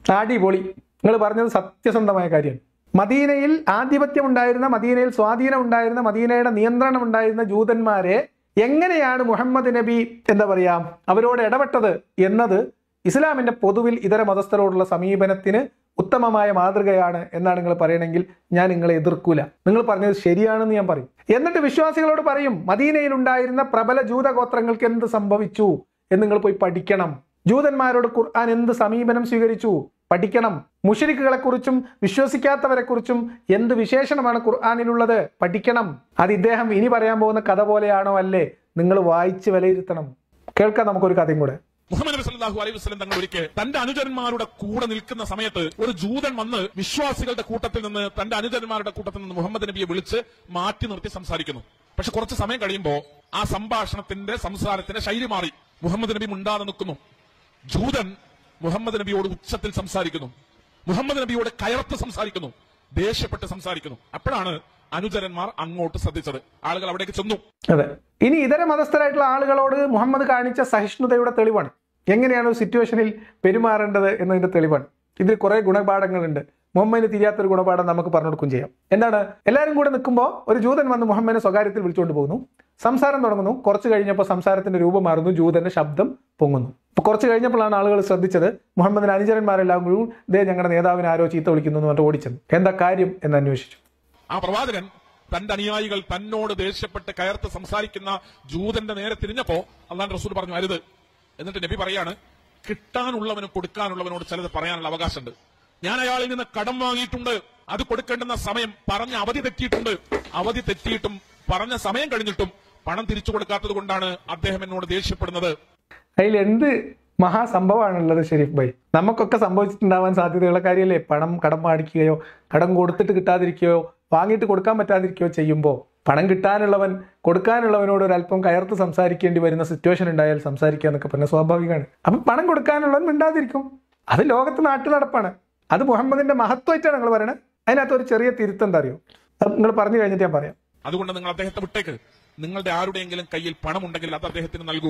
അടിപൊളി. നിങ്ങൾ പറഞ്ഞത് സത്യസന്ധമായ കാര്യമാണ്. മദീനയിൽ ആധിപത്യം ഉണ്ടായിരുന്ന, മദീനയിൽ സ്വാധീനം ഉണ്ടായിരുന്ന, മദീനയുടെ നിയന്ത്രണം ഉണ്ടായിരുന്ന ജൂതന്മാരെ എങ്ങനെയാണ് മുഹമ്മദ് നബി എന്താ പറയാ അവരോട് ഇടപെട്ടത് എന്നത് ഇസ്ലാമിന്റെ പൊതുവിൽ ഇതര മതസ്ഥരോടുള്ള സമീപനത്തിന് ഉത്തമമായ മാതൃകയാണ് എന്നാണ് നിങ്ങൾ പറയണമെങ്കിൽ ഞാൻ നിങ്ങളെ എതിർക്കൂല. നിങ്ങൾ പറഞ്ഞത് ശരിയാണെന്ന് ഞാൻ പറയും. എന്നിട്ട് വിശ്വാസികളോട് പറയും, മദീനയിൽ ഉണ്ടായിരുന്ന പ്രബല ജൂതഗോത്രങ്ങൾക്ക് എന്ത് സംഭവിച്ചു എന്ന് നിങ്ങൾ പോയി പഠിക്കണം. ജൂതന്മാരോട് ഖുർആൻ എന്ത് സമീപനം സ്വീകരിച്ചു പഠിക്കണം. മുശ്രിക്കുകളെ കുറിച്ചും വിശ്വസിക്കാത്തവരെ കുറിച്ചും എന്ത് വിശേഷണമാണ് ഖുർആനിലുള്ളത് പഠിക്കണം. അത് ഇദ്ദേഹം ഇനി പറയാൻ പോകുന്ന കഥ പോലെയാണോ അല്ലേ, നിങ്ങൾ വായിച്ച് വിലയിരുത്തണം. കേൾക്കാം നമുക്കൊരു കഥയും കൂടെ. മുഹമ്മദ് നബി സല്ലല്ലാഹു അലൈഹി വസല്ലം തങ്ങൾ ഒരിക്കൽ തന്റെ അനുചരന്മാരുടെ കൂടെ നിൽക്കുന്ന സമയത്ത് ഒരു ജൂതൻ വന്ന് വിശ്വാസികളുടെ കൂട്ടത്തിൽ നിന്ന്, തന്റെ അനുചരന്മാരുടെ കൂട്ടത്തിൽ നിന്ന് മുഹമ്മദ് നബിയെ വിളിച്ച് മാറ്റി നിർത്തി സംസാരിക്കുന്നു. പക്ഷെ കുറച്ച് സമയം കഴിയുമ്പോൾ ആ സംസാരത്തിന്റെ ശൈലി മാറി. മുഹമ്മദ് നബി മിണ്ടാതെ നിൽക്കുന്നു. ജൂതൻ മുഹമ്മദ് നബിയോട് ഉച്ചത്തിൽ സംസാരിക്കുന്നു, മുഹമ്മദ് നബിയോട് കയർത്ത് സംസാരിക്കുന്നു, ദേഷ്യപ്പെട്ട് സംസാരിക്കുന്നു. അപ്പോഴാണ് അനുചരന്മാർ അങ്ങോട്ട് ശ്രദ്ധിച്ചത്. ആളുകൾ അവിടേക്ക് ചെന്നു. അതെ, ഇനി ഇതര മതസ്ഥരായിട്ടുള്ള ആളുകളോട് മുഹമ്മദ് കാണിച്ച സഹിഷ്ണുതയുടെ തെളിവാണ്. എങ്ങനെയാണ് ഒരു സിറ്റുവേഷനിൽ പെരുമാറേണ്ടത് എന്നതിന്റെ തെളിവാണ്. ഇതിൽ കുറെ ഗുണപാഠങ്ങളുണ്ട്. മുഹമ്മദിന് തിരിയാത്തൊരു ഗുണപാഠം നമുക്ക് പറഞ്ഞു കൊടുക്കുകയും ചെയ്യാം. എന്താണ്? എല്ലാവരും കൂടെ നിൽക്കുമ്പോൾ ഒരു ജൂതൻ വന്ന് മുഹമ്മദിനെ സ്വകാര്യത്തിൽ വിളിച്ചുകൊണ്ട് പോകുന്നു. സംസാരം തുടങ്ങുന്നു. കുറച്ച് കഴിഞ്ഞപ്പോൾ സംസാരത്തിന്റെ രൂപം മാറുന്നു, ജൂതന്റെ ശബ്ദം പൊങ്ങുന്നു. അപ്പൊ കുറച്ച് കഴിഞ്ഞപ്പോഴാണ് ആളുകൾ ശ്രദ്ധിച്ചത് മുഹമ്മദിന് അനുചരന്മാരെല്ലാം കൂടി ദേ ഞങ്ങളുടെ നേതാവിനെ ആരോ ചീത്ത വിളിക്കുന്നു എന്ന് പറഞ്ഞിട്ട് ഓടിച്ചെന്നു. എന്താ കാര്യം എന്ന് അന്വേഷിച്ചു. ആ പ്രവാചകൻ തന്റെ അനുയായികൾ തന്നോട് ദേഷ്യപ്പെട്ട് കയർത്ത് സംസാരിക്കുന്ന ജൂതന്റെ നേരെ തിരിഞ്ഞപ്പോ അല്ലാഹുവിന്റെ റസൂൽ പറഞ്ഞു അരുത്. എന്നിട്ട് നബി പറയാണ്, കിട്ടാനുള്ളവനും കൊടുക്കാനുള്ളവനോട് ചിലത് പറയാനുള്ള അവകാശമുണ്ട്. ഞാൻ അയാളിൽ നിന്ന് കടം വാങ്ങിയിട്ടുണ്ട്, അത് കൊടുക്കേണ്ടുന്ന സമയം പറഞ്ഞ അവധി തെറ്റിയിട്ടുണ്ട്. അവധി തെറ്റിയിട്ടും പറഞ്ഞ സമയം കഴിഞ്ഞിട്ടും പണം തിരിച്ചു കൊടുക്കാത്തത് കൊണ്ടാണ് അദ്ദേഹം എന്നോട് ദേഷ്യപ്പെടുന്നത്. അതിൽ എന്ത് മഹാസംഭവമാണുള്ളത് ഷെരീഫ് ഭായ്. നമുക്കൊക്കെ സംഭവിച്ചിട്ടുണ്ടാവാൻ സാധ്യതയുള്ള കാര്യമല്ലേ. കടം വാങ്ങിക്കുകയോ കടം കൊടുത്തിട്ട് കിട്ടാതിരിക്കുകയോ വാങ്ങിയിട്ട് കൊടുക്കാൻ പറ്റാതിരിക്കുകയോ ചെയ്യുമ്പോൾ പണം കിട്ടാനുള്ളവൻ കൊടുക്കാനുള്ളവനോട് ഒരല്പം കയർത്ത് സംസാരിക്കേണ്ടി വരുന്ന സിറ്റുവേഷൻ ഉണ്ടായാൽ സംസാരിക്കുക എന്നൊക്കെ പറഞ്ഞാൽ സ്വാഭാവികമാണ്. അപ്പം പണം കൊടുക്കാനുള്ളവൻ മിണ്ടാതിരിക്കും. അത് ലോകത്ത് നാട്ടു നടപ്പാണ്. അത് മുഹമ്മദിന്റെ മഹത്വമായിട്ടാണ് നിങ്ങൾ പറയണത്. അതിനകത്ത് ഒരു ചെറിയ തിരുത്തം എന്താ അറിയോ? അത് നിങ്ങൾ പറഞ്ഞു കഴിഞ്ഞിട്ട് ഞാൻ പറയാം. അതുകൊണ്ട് നിങ്ങൾ അദ്ദേഹത്തെ വിട്ടേക്ക്. നിങ്ങളുടെ ആരുടെയെങ്കിലും കയ്യിൽ പണമുണ്ടെങ്കിൽ അത് അദ്ദേഹത്തിന് നൽകൂ.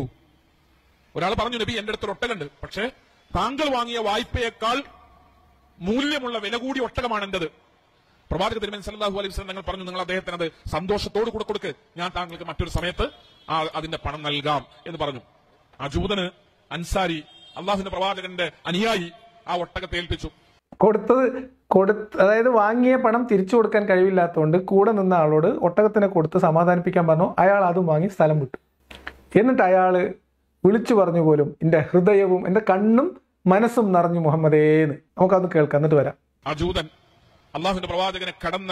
ഒരാൾ പറഞ്ഞു, നബി എന്റെ അടുത്ത് ഒട്ടകമുണ്ട്, പക്ഷേ താങ്കൾ വാങ്ങിയ വായ്പയേക്കാൾ മൂല്യമുള്ള വില കൂടി ഒട്ടകമാണ് എന്റേത്. പ്രവാചക തിരുമേനി സല്ലല്ലാഹു അലൈഹി വസല്ലം നിങ്ങൾ പറഞ്ഞു, നിങ്ങൾ അദ്ദേഹത്തിന് അത് സന്തോഷത്തോടു കൂടെ കൊടുക്ക്, ഞാൻ താങ്കൾക്ക് മറ്റൊരു സമയത്ത് അതിന്റെ പണം നൽകാം എന്ന് പറഞ്ഞു. ആ ജൂതന് അൻസാരി അള്ളാഹുവിന്റെ പ്രവാചകന്റെ അനുയായി ആ ഒട്ടകത്തെ ഏൽപ്പിച്ചു. അതായത് വാങ്ങിയ പണം തിരിച്ചു കൊടുക്കാൻ കഴിവില്ലാത്തതുകൊണ്ട് കൂടെ നിന്ന ആളോട് ഒട്ടകത്തിനെ കൊടുത്ത് സമാധാനിപ്പിക്കാൻ പറഞ്ഞു. അയാൾ അതും വാങ്ങി സ്ഥലം വിട്ടു. എന്നിട്ട് അയാള് വിളിച്ചു പറഞ്ഞു പോലും, എന്റെ ഹൃദയവും എന്റെ കണ്ണും മനസ്സും നിറഞ്ഞു മുഹമ്മദേന്ന്. നമുക്കതൊന്ന് കേൾക്കാം, എന്നിട്ട് വരാം. ആ ജൂതൻ അള്ളാഹുവിന്റെ പ്രവാചകനെ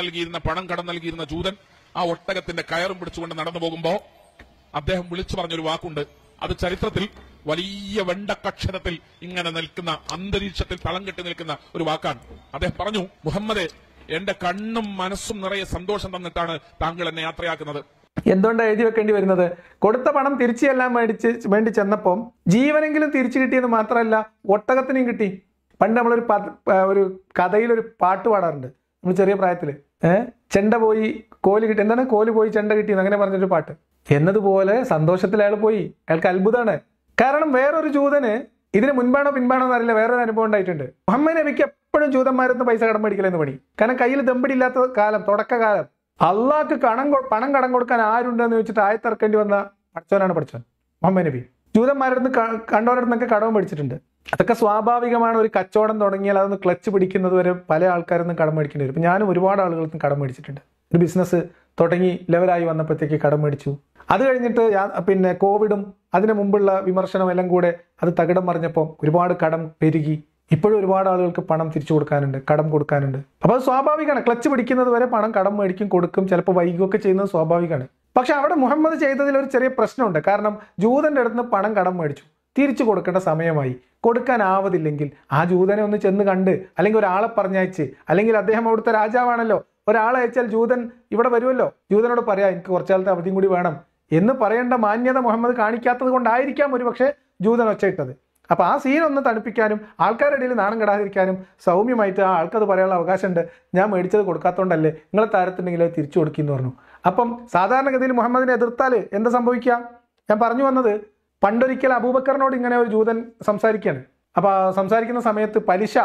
പണം കടം നൽകിയിരുന്ന ജൂതൻ ആ ഒട്ടകത്തിന്റെ കയറും പിടിച്ചുകൊണ്ട് നടന്നു പോകുമ്പോ അദ്ദേഹം വിളിച്ചു പറഞ്ഞൊരു വാക്കുണ്ട്. അത് ചരിത്രത്തിൽ വലിയ വെണ്ടക്കക്ഷരത്തിൽ ഇങ്ങനെ നിൽക്കുന്ന, അന്തരീക്ഷത്തിൽ തളം കെട്ടി നിൽക്കുന്ന ഒരു വാക്കാണ്. അദ്ദേഹം പറഞ്ഞു, മുഹമ്മദേ, എന്റെ കണ്ണും മനസ്സും നിറയെ സന്തോഷം തന്നിട്ടാണ് താങ്കൾ എന്നെ യാത്രയാക്കുന്നത്. എന്തുകൊണ്ടാണ് എഴുതി വെക്കേണ്ടി വരുന്നത്? കൊടുത്ത പണം തിരിച്ചു ചെല്ലാൻ വേണ്ടി ചെന്നപ്പം ജീവനെങ്കിലും തിരിച്ചു കിട്ടിയെന്ന് മാത്രമല്ല, ഒട്ടകത്തിനെയും കിട്ടി. പണ്ട് നമ്മളൊരു കഥയിലൊരു പാട്ട് പാടാറുണ്ട് നമ്മൾ ചെറിയ പ്രായത്തില്. ചെണ്ട പോയി കോല് കിട്ടി, എന്താണ് കോല് പോയി ചെണ്ട കിട്ടിയെന്ന് അങ്ങനെ പറഞ്ഞൊരു പാട്ട്. എന്നതുപോലെ സന്തോഷത്തിൽ അയാൾ പോയി. അയാൾക്ക് അത്ഭുതമാണ്. കാരണം വേറൊരു ജൂതന് ഇതിന് മുൻപാണോ പിൻപാണോ എന്നറിയില്ല, വേറൊരു അനുഭവം ഉണ്ടായിട്ടുണ്ട്. മുഹമ്മദ് നബിക്ക് എപ്പോഴും ജൂതന്മാരൊന്നും പൈസ കടം മേടിക്കലെന്ന് പണി. കാരണം കയ്യിൽ ദമ്പടിയില്ലാത്ത കാലം, തുടക്കകാലം. അള്ളാഹ്ക്ക് പണം കടം കൊടുക്കാൻ ആരുണ്ടെന്ന് ചോദിച്ചിട്ട് ആയത്തിറക്കേണ്ടി വന്ന പഠിച്ചവനാണ് പഠിച്ചവൻ മുഹമ്മദ് നബി. ജൂതന്മാരുടെ കണ്ടവരുടെ നിന്നൊക്കെ കടവും മേടിച്ചിട്ടുണ്ട്. അതൊക്കെ സ്വാഭാവികമാണ്. ഒരു കച്ചവടം തുടങ്ങിയാൽ അതൊന്ന് ക്ലച്ച് പിടിക്കുന്നത് വരെ പല ആൾക്കാരിൽ നിന്നും കടം മേടിക്കേണ്ടി വരും. ഇപ്പം ഞാനും ഒരുപാട് ആളുകളിൽ നിന്ന് കടം മേടിച്ചിട്ടുണ്ട്. ഒരു ബിസിനസ് തുടങ്ങി ലെവലായി വന്നപ്പോഴത്തേക്ക് കടം മേടിച്ചു. അത് കഴിഞ്ഞിട്ട് പിന്നെ കോവിഡും അതിന് മുമ്പുള്ള വിമർശനം എല്ലാം കൂടെ അത് തകിടം മറിഞ്ഞപ്പോൾ ഒരുപാട് കടം പെരുകി. ഇപ്പോഴും ഒരുപാട് ആളുകൾക്ക് പണം തിരിച്ചു കൊടുക്കാനുണ്ട്, കടം കൊടുക്കാനുണ്ട്. അപ്പോൾ അത് സ്വാഭാവികമാണ്. ക്ലച്ച് പിടിക്കുന്നത് വരെ പണം കടം മേടിക്കും, കൊടുക്കും, ചിലപ്പോൾ വൈകുകയൊക്കെ ചെയ്യുന്നത് സ്വാഭാവികമാണ്. പക്ഷെ അവിടെ മുഹമ്മദ് ചെയ്തതിൽ ഒരു ചെറിയ പ്രശ്നമുണ്ട്. കാരണം ജൂതന്റെ അടുത്ത് നിന്ന് പണം കടം മേടിച്ചു, തിരിച്ചു കൊടുക്കേണ്ട സമയമായി. കൊടുക്കാനാവതില്ലെങ്കിൽ ആ ജൂതനെ ഒന്ന് ചെന്ന് കണ്ട്, അല്ലെങ്കിൽ ഒരാളെ പറഞ്ഞയച്ച്, അല്ലെങ്കിൽ അദ്ദേഹം അവിടുത്തെ രാജാവാണല്ലോ, ഒരാളെ അയച്ചാൽ ജൂതൻ ഇവിടെ വരുമല്ലോ, ജൂതനോട് പറയാം എനിക്ക് കുറച്ചു കാലത്തെ അവധിയും കൂടി വേണം എന്ന് പറയേണ്ട മാന്യത മുഹമ്മദ് കാണിക്കാത്തത് കൊണ്ടായിരിക്കാം ഒരുപക്ഷെ ജൂതൻ ഒച്ചയിട്ടത്. അപ്പൊ ആ സീൻ ഒന്ന് തണുപ്പിക്കാനും ആൾക്കാരുടെ ഇടയിൽ നാണം കെടാതിരിക്കാനും സൗമ്യമായിട്ട് ആ ആൾക്കത് പറയാനുള്ള അവകാശമുണ്ട്, ഞാൻ മേടിച്ചത് കൊടുക്കാത്തതുകൊണ്ടല്ലേ, നിങ്ങളെ താരത്തുണ്ടെങ്കിൽ അത് തിരിച്ചു കൊടുക്കിയെന്ന് പറഞ്ഞു. അപ്പം സാധാരണഗതിയിൽ മുഹമ്മദിനെ എതിർത്താൽ എന്താ സംഭവിക്കുക? ഞാൻ പറഞ്ഞു വന്നത്, പണ്ടൊരിക്കൽ അബൂബക്കറിനോട് ഇങ്ങനെ ഒരു ജൂതൻ സംസാരിക്കുകയാണ്. അപ്പൊ സംസാരിക്കുന്ന സമയത്ത് പലിശ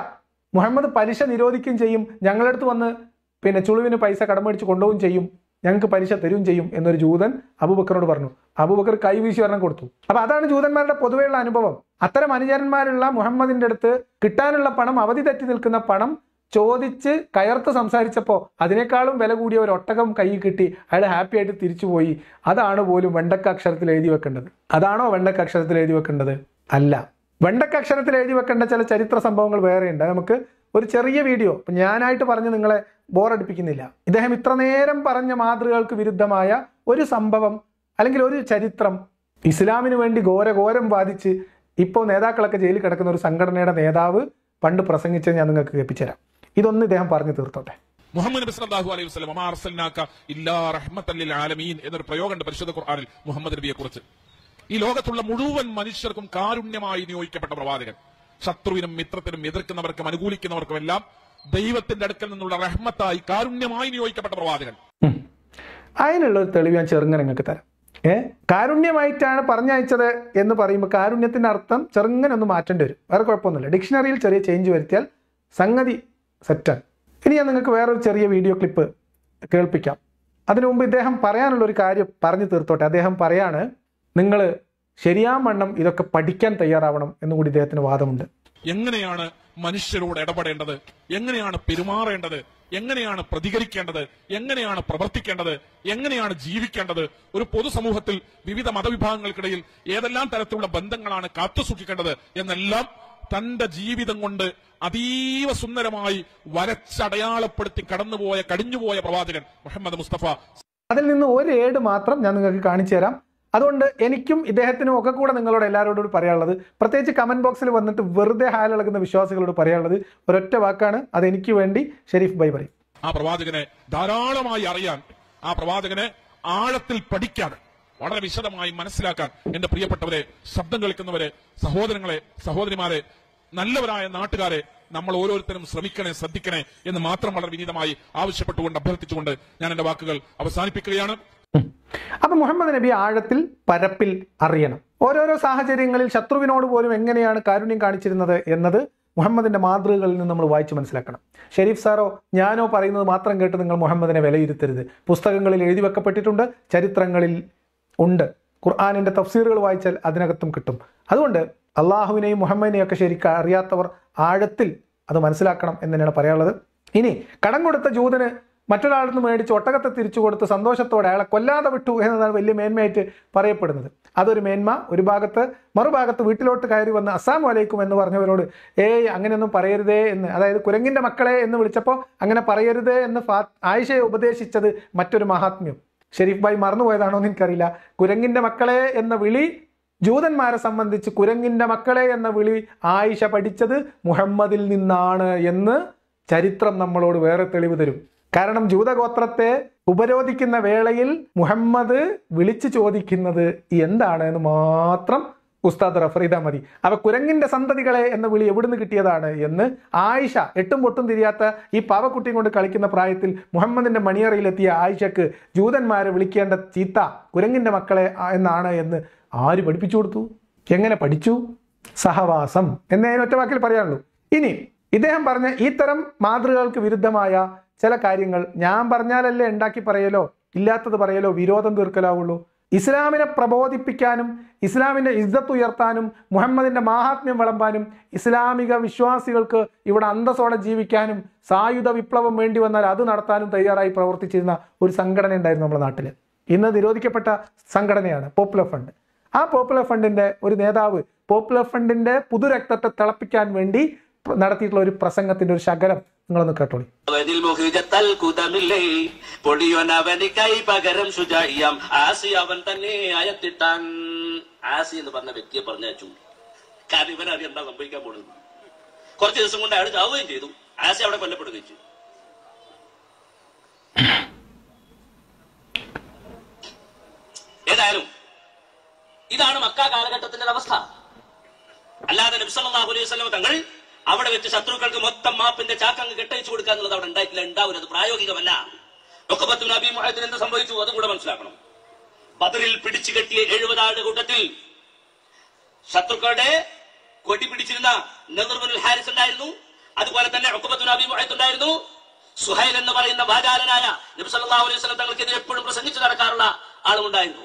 മുഹമ്മദ് പലിശ നിരോധിക്കുകയും ചെയ്യും, ഞങ്ങളുടെ അടുത്ത് വന്ന് പിന്നെ ചുളുവിന് പൈസ കടമേടിച്ച് കൊണ്ടുപോവുകയും ചെയ്യും, ഞങ്ങൾക്ക് പലിശ തരുകയും ചെയ്യും എന്നൊരു ജൂതൻ അബൂബക്കറിനോട് പറഞ്ഞു. അബൂബക്കർ കൈവീശി ഒരെണ്ണം കൊടുത്തു. അപ്പൊ അതാണ് ജൂതന്മാരുടെ പൊതുവെയുള്ള അനുഭവം. അത്തരം അനുചരന്മാരുള്ള മുഹമ്മദിന്റെ അടുത്ത് കിട്ടാനുള്ള പണം, അവധി തെറ്റി നിൽക്കുന്ന പണം ചോദിച്ച് കയർത്ത് സംസാരിച്ചപ്പോൾ അതിനേക്കാളും വില കൂടിയ ഒരു ഒട്ടകം കയ്യിൽ കിട്ടി, അയാൾ ഹാപ്പി ആയിട്ട് തിരിച്ചുപോയി. അതാണ് പോലും വെണ്ടക്ക അക്ഷരത്തിൽ എഴുതി വെക്കേണ്ടത്. അതാണോ വെണ്ടക്ക അക്ഷരത്തിൽ എഴുതി വെക്കേണ്ടത്? അല്ല. വെണ്ടക്ക അക്ഷരത്തിൽ എഴുതി വെക്കേണ്ട ചില ചരിത്ര സംഭവങ്ങൾ വേറെയുണ്ട്. നമുക്ക് ഒരു ചെറിയ വീഡിയോ ഞാനായിട്ട് പറഞ്ഞ് നിങ്ങളെ ബോറടിപ്പിക്കുന്നില്ല. ഇദ്ദേഹം ഇത്ര നേരം പറഞ്ഞ മാതൃകകൾക്ക് വിരുദ്ധമായ ഒരു സംഭവം അല്ലെങ്കിൽ ഒരു ചരിത്രം ഇസ്ലാമിന് വേണ്ടി ഘോരം വാദിച്ച് ഇപ്പോൾ നേതാക്കളൊക്കെ ജയിലിൽ കിടക്കുന്ന ഒരു സംഘടനയുടെ നേതാവ് പണ്ട് പ്രസംഗിച്ചത് ഞാൻ നിങ്ങൾക്ക് കേൾപ്പിച്ചുതരാം. ഇതൊന്ന് ഇദ്ദേഹം പറഞ്ഞു തീർത്തോട്ടെ. മുഹമ്മദ് നബി സല്ലല്ലാഹു അലൈഹി വസല്ലം വമാ അർസൽനാക ഇല്ലാ റഹ്മത്തൻ ലിൽ ആലമീൻ എന്നൊരു പ്രയോഗമുണ്ട് പരിശുദ്ധ ഖുർആനിൽ മുഹമ്മദ് നബിയെ കുറിച്ച്. ഈ ലോകത്തുള്ള മുഴുവൻ മനുഷ്യർക്കും കാരുണ്യമായി നിയോഗിക്കപ്പെട്ട പ്രവാചകൻ. ശത്രുവിനും മിത്രത്തിനും എതിർക്കുന്നവർക്കും അനുകൂലിക്കുന്നവർക്കും എല്ലാം ദൈവത്തിന്റെ അടുക്കൽ നിന്നുള്ള റഹ്മത്തായി കാരുണ്യമായി നിയോഗിക്കപ്പെട്ട പ്രവാചകൻ. അതിനുള്ള ഒരു തെളിവ് ഞാൻ ചെറുങ്ങനെ നിങ്ങൾക്ക് തരാം. കാരുണ്യമായിട്ടാണ് പറഞ്ഞയച്ചത് എന്ന് പറയുമ്പോൾ കാരുണ്യത്തിന്റെ അർത്ഥം ചെറുങ്ങനെ ഒന്ന് മാറ്റേണ്ടി വരും. വേറെ കുഴപ്പമൊന്നുമില്ല. ഡിക്ഷണറിയിൽ ചെറിയ ചേഞ്ച് വരുത്തിയാൽ സംഗതി സെറ്റാണ്. ഇനി ഞാൻ നിങ്ങൾക്ക് വേറൊരു ചെറിയ വീഡിയോ ക്ലിപ്പ് കേൾപ്പിക്കാം. അതിനു മുമ്പ് ഇദ്ദേഹം പറയാനുള്ള ഒരു കാര്യം പറഞ്ഞു തീർത്തോട്ടെ. അദ്ദേഹം പറയാണ്, നിങ്ങൾ ശരിയാവണ്ണം ഇതൊക്കെ പഠിക്കാൻ തയ്യാറാവണം എന്നുകൂടി ഇദ്ദേഹത്തിന് വാദമുണ്ട്. എങ്ങനെയാണ് മനുഷ്യരോട് ഇടപെടേണ്ടത്, എങ്ങനെയാണ് പെരുമാറേണ്ടത്, എങ്ങനെയാണ് പ്രതികരിക്കേണ്ടത്, എങ്ങനെയാണ് പ്രവർത്തിക്കേണ്ടത്, എങ്ങനെയാണ് ജീവിക്കേണ്ടത്, ഒരു പൊതുസമൂഹത്തിൽ വിവിധ മതവിഭാഗങ്ങൾക്കിടയിൽ ഏതെല്ലാം തരത്തിലുള്ള ബന്ധങ്ങളാണ് കാത്തുസൂക്ഷിക്കേണ്ടത് എന്നെല്ലാം തന്റെ ജീവിതം കൊണ്ട് അതീവ സുന്ദരമായി വരച്ചടയാളപ്പെടുത്തി കടിഞ്ഞുപോയ പ്രവാചകൻ മുഹമ്മദ് മുസ്തഫ. അതിൽ നിന്ന് ഒരു ഏട് മാത്രം ഞാൻ നിങ്ങൾക്ക് കാണിച്ചു തരാം. അതുകൊണ്ട് എനിക്കും ഇദ്ദേഹത്തിനും ഒക്കെ കൂടെ നിങ്ങളോട് എല്ലാവരോടും പറയാനുള്ളത്, പ്രത്യേകിച്ച് കമന്റ് ബോക്സിൽ വന്നിട്ട് വെറുതെ ഹാലിളകുന്ന വിശ്വാസികളോട് പറയാനുള്ളത് ഒരൊറ്റ വാക്കാണ്. അത് എനിക്ക് വേണ്ടി ഷെരീഫ് ബൈ പറയും. ആ പ്രവാചകനെ ധാരാളമായി അറിയാൻ, ആ പ്രവാചകനെ ആഴത്തിൽ പഠിക്കാൻ, വളരെ വിശദമായി മനസ്സിലാക്കാൻ എന്റെ പ്രിയപ്പെട്ടവരെ, ശബ്ദം കേൾക്കുന്നവരെ, സഹോദരങ്ങളെ, സഹോദരിമാരെ, നല്ലവരായ നാട്ടുകാരെ, നമ്മൾ ഓരോരുത്തരും ശ്രമിക്കണേ, ശ്രദ്ധിക്കണേ എന്ന് മാത്രം വളരെ വിനീതമായി ആവശ്യപ്പെട്ടുകൊണ്ട്, അഭ്യർത്ഥിച്ചുകൊണ്ട് ഞാൻ എന്റെ വാക്കുകൾ അവസാനിപ്പിക്കുകയാണ്. അപ്പൊ മുഹമ്മദ് നബി ആഴത്തിൽ പരപ്പിൽ അറിയണം. ഓരോരോ സാഹചര്യങ്ങളിൽ ശത്രുവിനോട് പോലും എങ്ങനെയാണ് കാരുണ്യം കാണിച്ചിരുന്നത് എന്നത് മുഹമ്മദിന്റെ മാതൃകകളിൽ നിന്ന് നമ്മൾ വായിച്ച് മനസ്സിലാക്കണം. ഷെരീഫ് സാറോ ഞാനോ പറയുന്നത് മാത്രം കേട്ട് നിങ്ങൾ മുഹമ്മദിനെ വിലയിരുത്തരുത്. പുസ്തകങ്ങളിൽ എഴുതി വെക്കപ്പെട്ടിട്ടുണ്ട്, ചരിത്രങ്ങളിൽ ഉണ്ട്, ഖുർആനിന്റെ തഫ്സീറുകൾ വായിച്ചാൽ അതിനകത്തും കിട്ടും. അതുകൊണ്ട് അള്ളാഹുവിനെയും മുഹമ്മദിനെയും ഒക്കെ ശരിക്കും അറിയാത്തവർ ആഴത്തിൽ അത് മനസ്സിലാക്കണം എന്ന് തന്നെയാണ് പറയാനുള്ളത്. ഇനി കടം കൊടുത്ത ജൂതന് മറ്റൊരാളിൽ നിന്ന് മേടിച്ച് ഒട്ടകത്തെ തിരിച്ചു കൊടുത്ത് സന്തോഷത്തോടെ അയാളെ കൊല്ലാതെ വിട്ടു എന്നതാണ് വലിയ മേന്മയായിട്ട് പറയപ്പെടുന്നത്. അതൊരു മേന്മ ഒരു ഭാഗത്ത്. മറുഭാഗത്ത് വീട്ടിലോട്ട് കയറി വന്ന് അസ്സലാമു അലൈക്കും എന്ന് പറഞ്ഞവരോട് അങ്ങനെയൊന്നും പറയരുതേ എന്ന്, അതായത് കുരങ്ങിന്റെ മക്കളെ എന്ന് വിളിച്ചപ്പോൾ അങ്ങനെ പറയരുതേ എന്ന് ആയിഷയെ ഉപദേശിച്ചത് മറ്റൊരു മഹാത്മ്യം. ഷെരീഫ് ഭായി മറന്നുപോയതാണോ എന്ന് എനിക്കറിയില്ല. കുരങ്ങിന്റെ മക്കളെ എന്ന വിളി ജൂതന്മാരെ സംബന്ധിച്ച് കുരങ്ങിന്റെ മക്കളെ എന്ന വിളി ആയിഷ പഠിച്ചത് മുഹമ്മദിൽ നിന്നാണ് എന്ന് ചരിത്രം നമ്മളോട് വേറെ തെളിവ് തരും. കാരണം ജൂതഗോത്രത്തെ ഉപരോധിക്കുന്ന വേളയിൽ മുഹമ്മദ് വിളിച്ചു ചോദിക്കുന്നത് എന്താണ് എന്ന് മാത്രം ഉസ്താദ് റഫർ ചെയ്താൽ മതി. അവ കുരങ്ങിന്റെ സന്തതികളെ എന്ന വിളി എവിടുന്ന് കിട്ടിയതാണ് എന്ന് ആയിഷ, എട്ടും പൊട്ടും തിരിയാത്ത ഈ പാവക്കുട്ടിയും കൊണ്ട് കളിക്കുന്ന പ്രായത്തിൽ മുഹമ്മദിന്റെ മണിയറയിലെത്തിയ ആയിഷക്ക് ജൂതന്മാരെ വിളിക്കേണ്ട ചീത്ത കുരങ്ങിന്റെ മക്കളെ എന്നാണ് എന്ന് ആര് പഠിപ്പിച്ചു കൊടുത്തു? എങ്ങനെ പഠിച്ചു? സഹവാസം എന്നേ ഒറ്റ വാക്കിൽ പറയാനുള്ളൂ. ഇനി ഇദ്ദേഹം പറഞ്ഞ ഇത്തരം മാതൃകകൾക്ക് വിരുദ്ധമായ ചില കാര്യങ്ങൾ ഞാൻ പറഞ്ഞാലല്ലേ ഉണ്ടാക്കി പറയലോ ഇല്ലാത്തത് പറയലോ വിരോധം തീർക്കലാവുള്ളൂ. ഇസ്ലാമിനെ പ്രബോധിപ്പിക്കാനും ഇസ്ലാമിന്റെ ഇസ്സത്ത് ഉയർത്താനും മുഹമ്മദിന്റെ മാഹാത്മ്യം വിളമ്പാനും ഇസ്ലാമിക വിശ്വാസികൾക്ക് ഇവിടെ അന്തസ്സോടെ ജീവിക്കാനും സായുധ വിപ്ലവം വേണ്ടി വന്നാൽ അത് നടത്താനും തയ്യാറായി പ്രവർത്തിച്ചിരുന്ന ഒരു സംഘടന ഉണ്ടായിരുന്നു നമ്മുടെ നാട്ടിൽ. ഇന്ന് നിരോധിക്കപ്പെട്ട സംഘടനയാണ് പോപ്പുലർ ഫണ്ട്. ആ പോപ്പുലർ ഫണ്ടിന്റെ ഒരു നേതാവ് പോപ്പുലർ ഫണ്ടിന്റെ പുതുരക്തത്തെ തിളപ്പിക്കാൻ വേണ്ടി നടത്തിയിട്ടുള്ള ഒരു പ്രസംഗത്തിന്റെ ഒരു ശകലം നിങ്ങളൊന്ന് കേട്ടോളി. എന്ന് പറഞ്ഞ വ്യക്തിയെ പറഞ്ഞു. കാരണം ഇവനറിയാം എന്താ സംഭവിക്കാൻ പോകുന്നത്. കുറച്ച് ദിവസം കൊണ്ട് അയാൾ ചാവുകയും ചെയ്തു. ആസി അവിടെ കൊല്ലപ്പെടുകയും ചെയ്തു. ഏതായാലും ഇതാണ് മക്ക കാലഘട്ടത്തിന്റെ അവസ്ഥ. അല്ലാതെ നബി സല്ലല്ലാഹു അലൈഹി വസല്ലം തങ്ങൾ അവിടെ വെച്ച് ശത്രുക്കൾക്ക് മൊത്തം മാപ്പിന്റെ ചാക്കങ്ങ് കെട്ടയച്ചു കൊടുക്കുക എന്നുള്ളത് അവിടെ ഉണ്ടായിട്ടില്ല, ഉണ്ടാവില്ല. അത് പ്രായോഗികമല്ല. ഉഖബത്ത് ബിൻ അബീ മുഅയ്ദിന് എന്ത് സംഭവിച്ചു അതും കൂടെ മനസ്സിലാക്കണം. ബദറിൽ പിടിച്ചു കെട്ടിയ 70 ആളുടെ കൂട്ടത്തിൽ ശത്രുക്കളുടെ കൊടി പിടിച്ചിരുന്ന നദർ ബിൻ ഹാരിസ് ഉണ്ടായിരുന്നു. അതുപോലെ തന്നെ ഉഖബത്തു ബിൻ അബീ മുഅയ്ത്ത് ഉണ്ടായിരുന്നു. സുഹൈൽ എന്ന് പറയുന്ന വാചാലനായ നബി സല്ലല്ലാഹു അലൈഹി വസല്ലം തങ്ങൾക്കെതിരെ എപ്പോഴും പ്രസംഗിച്ചു നടക്കാറുള്ള ആളുമുണ്ടായിരുന്നു.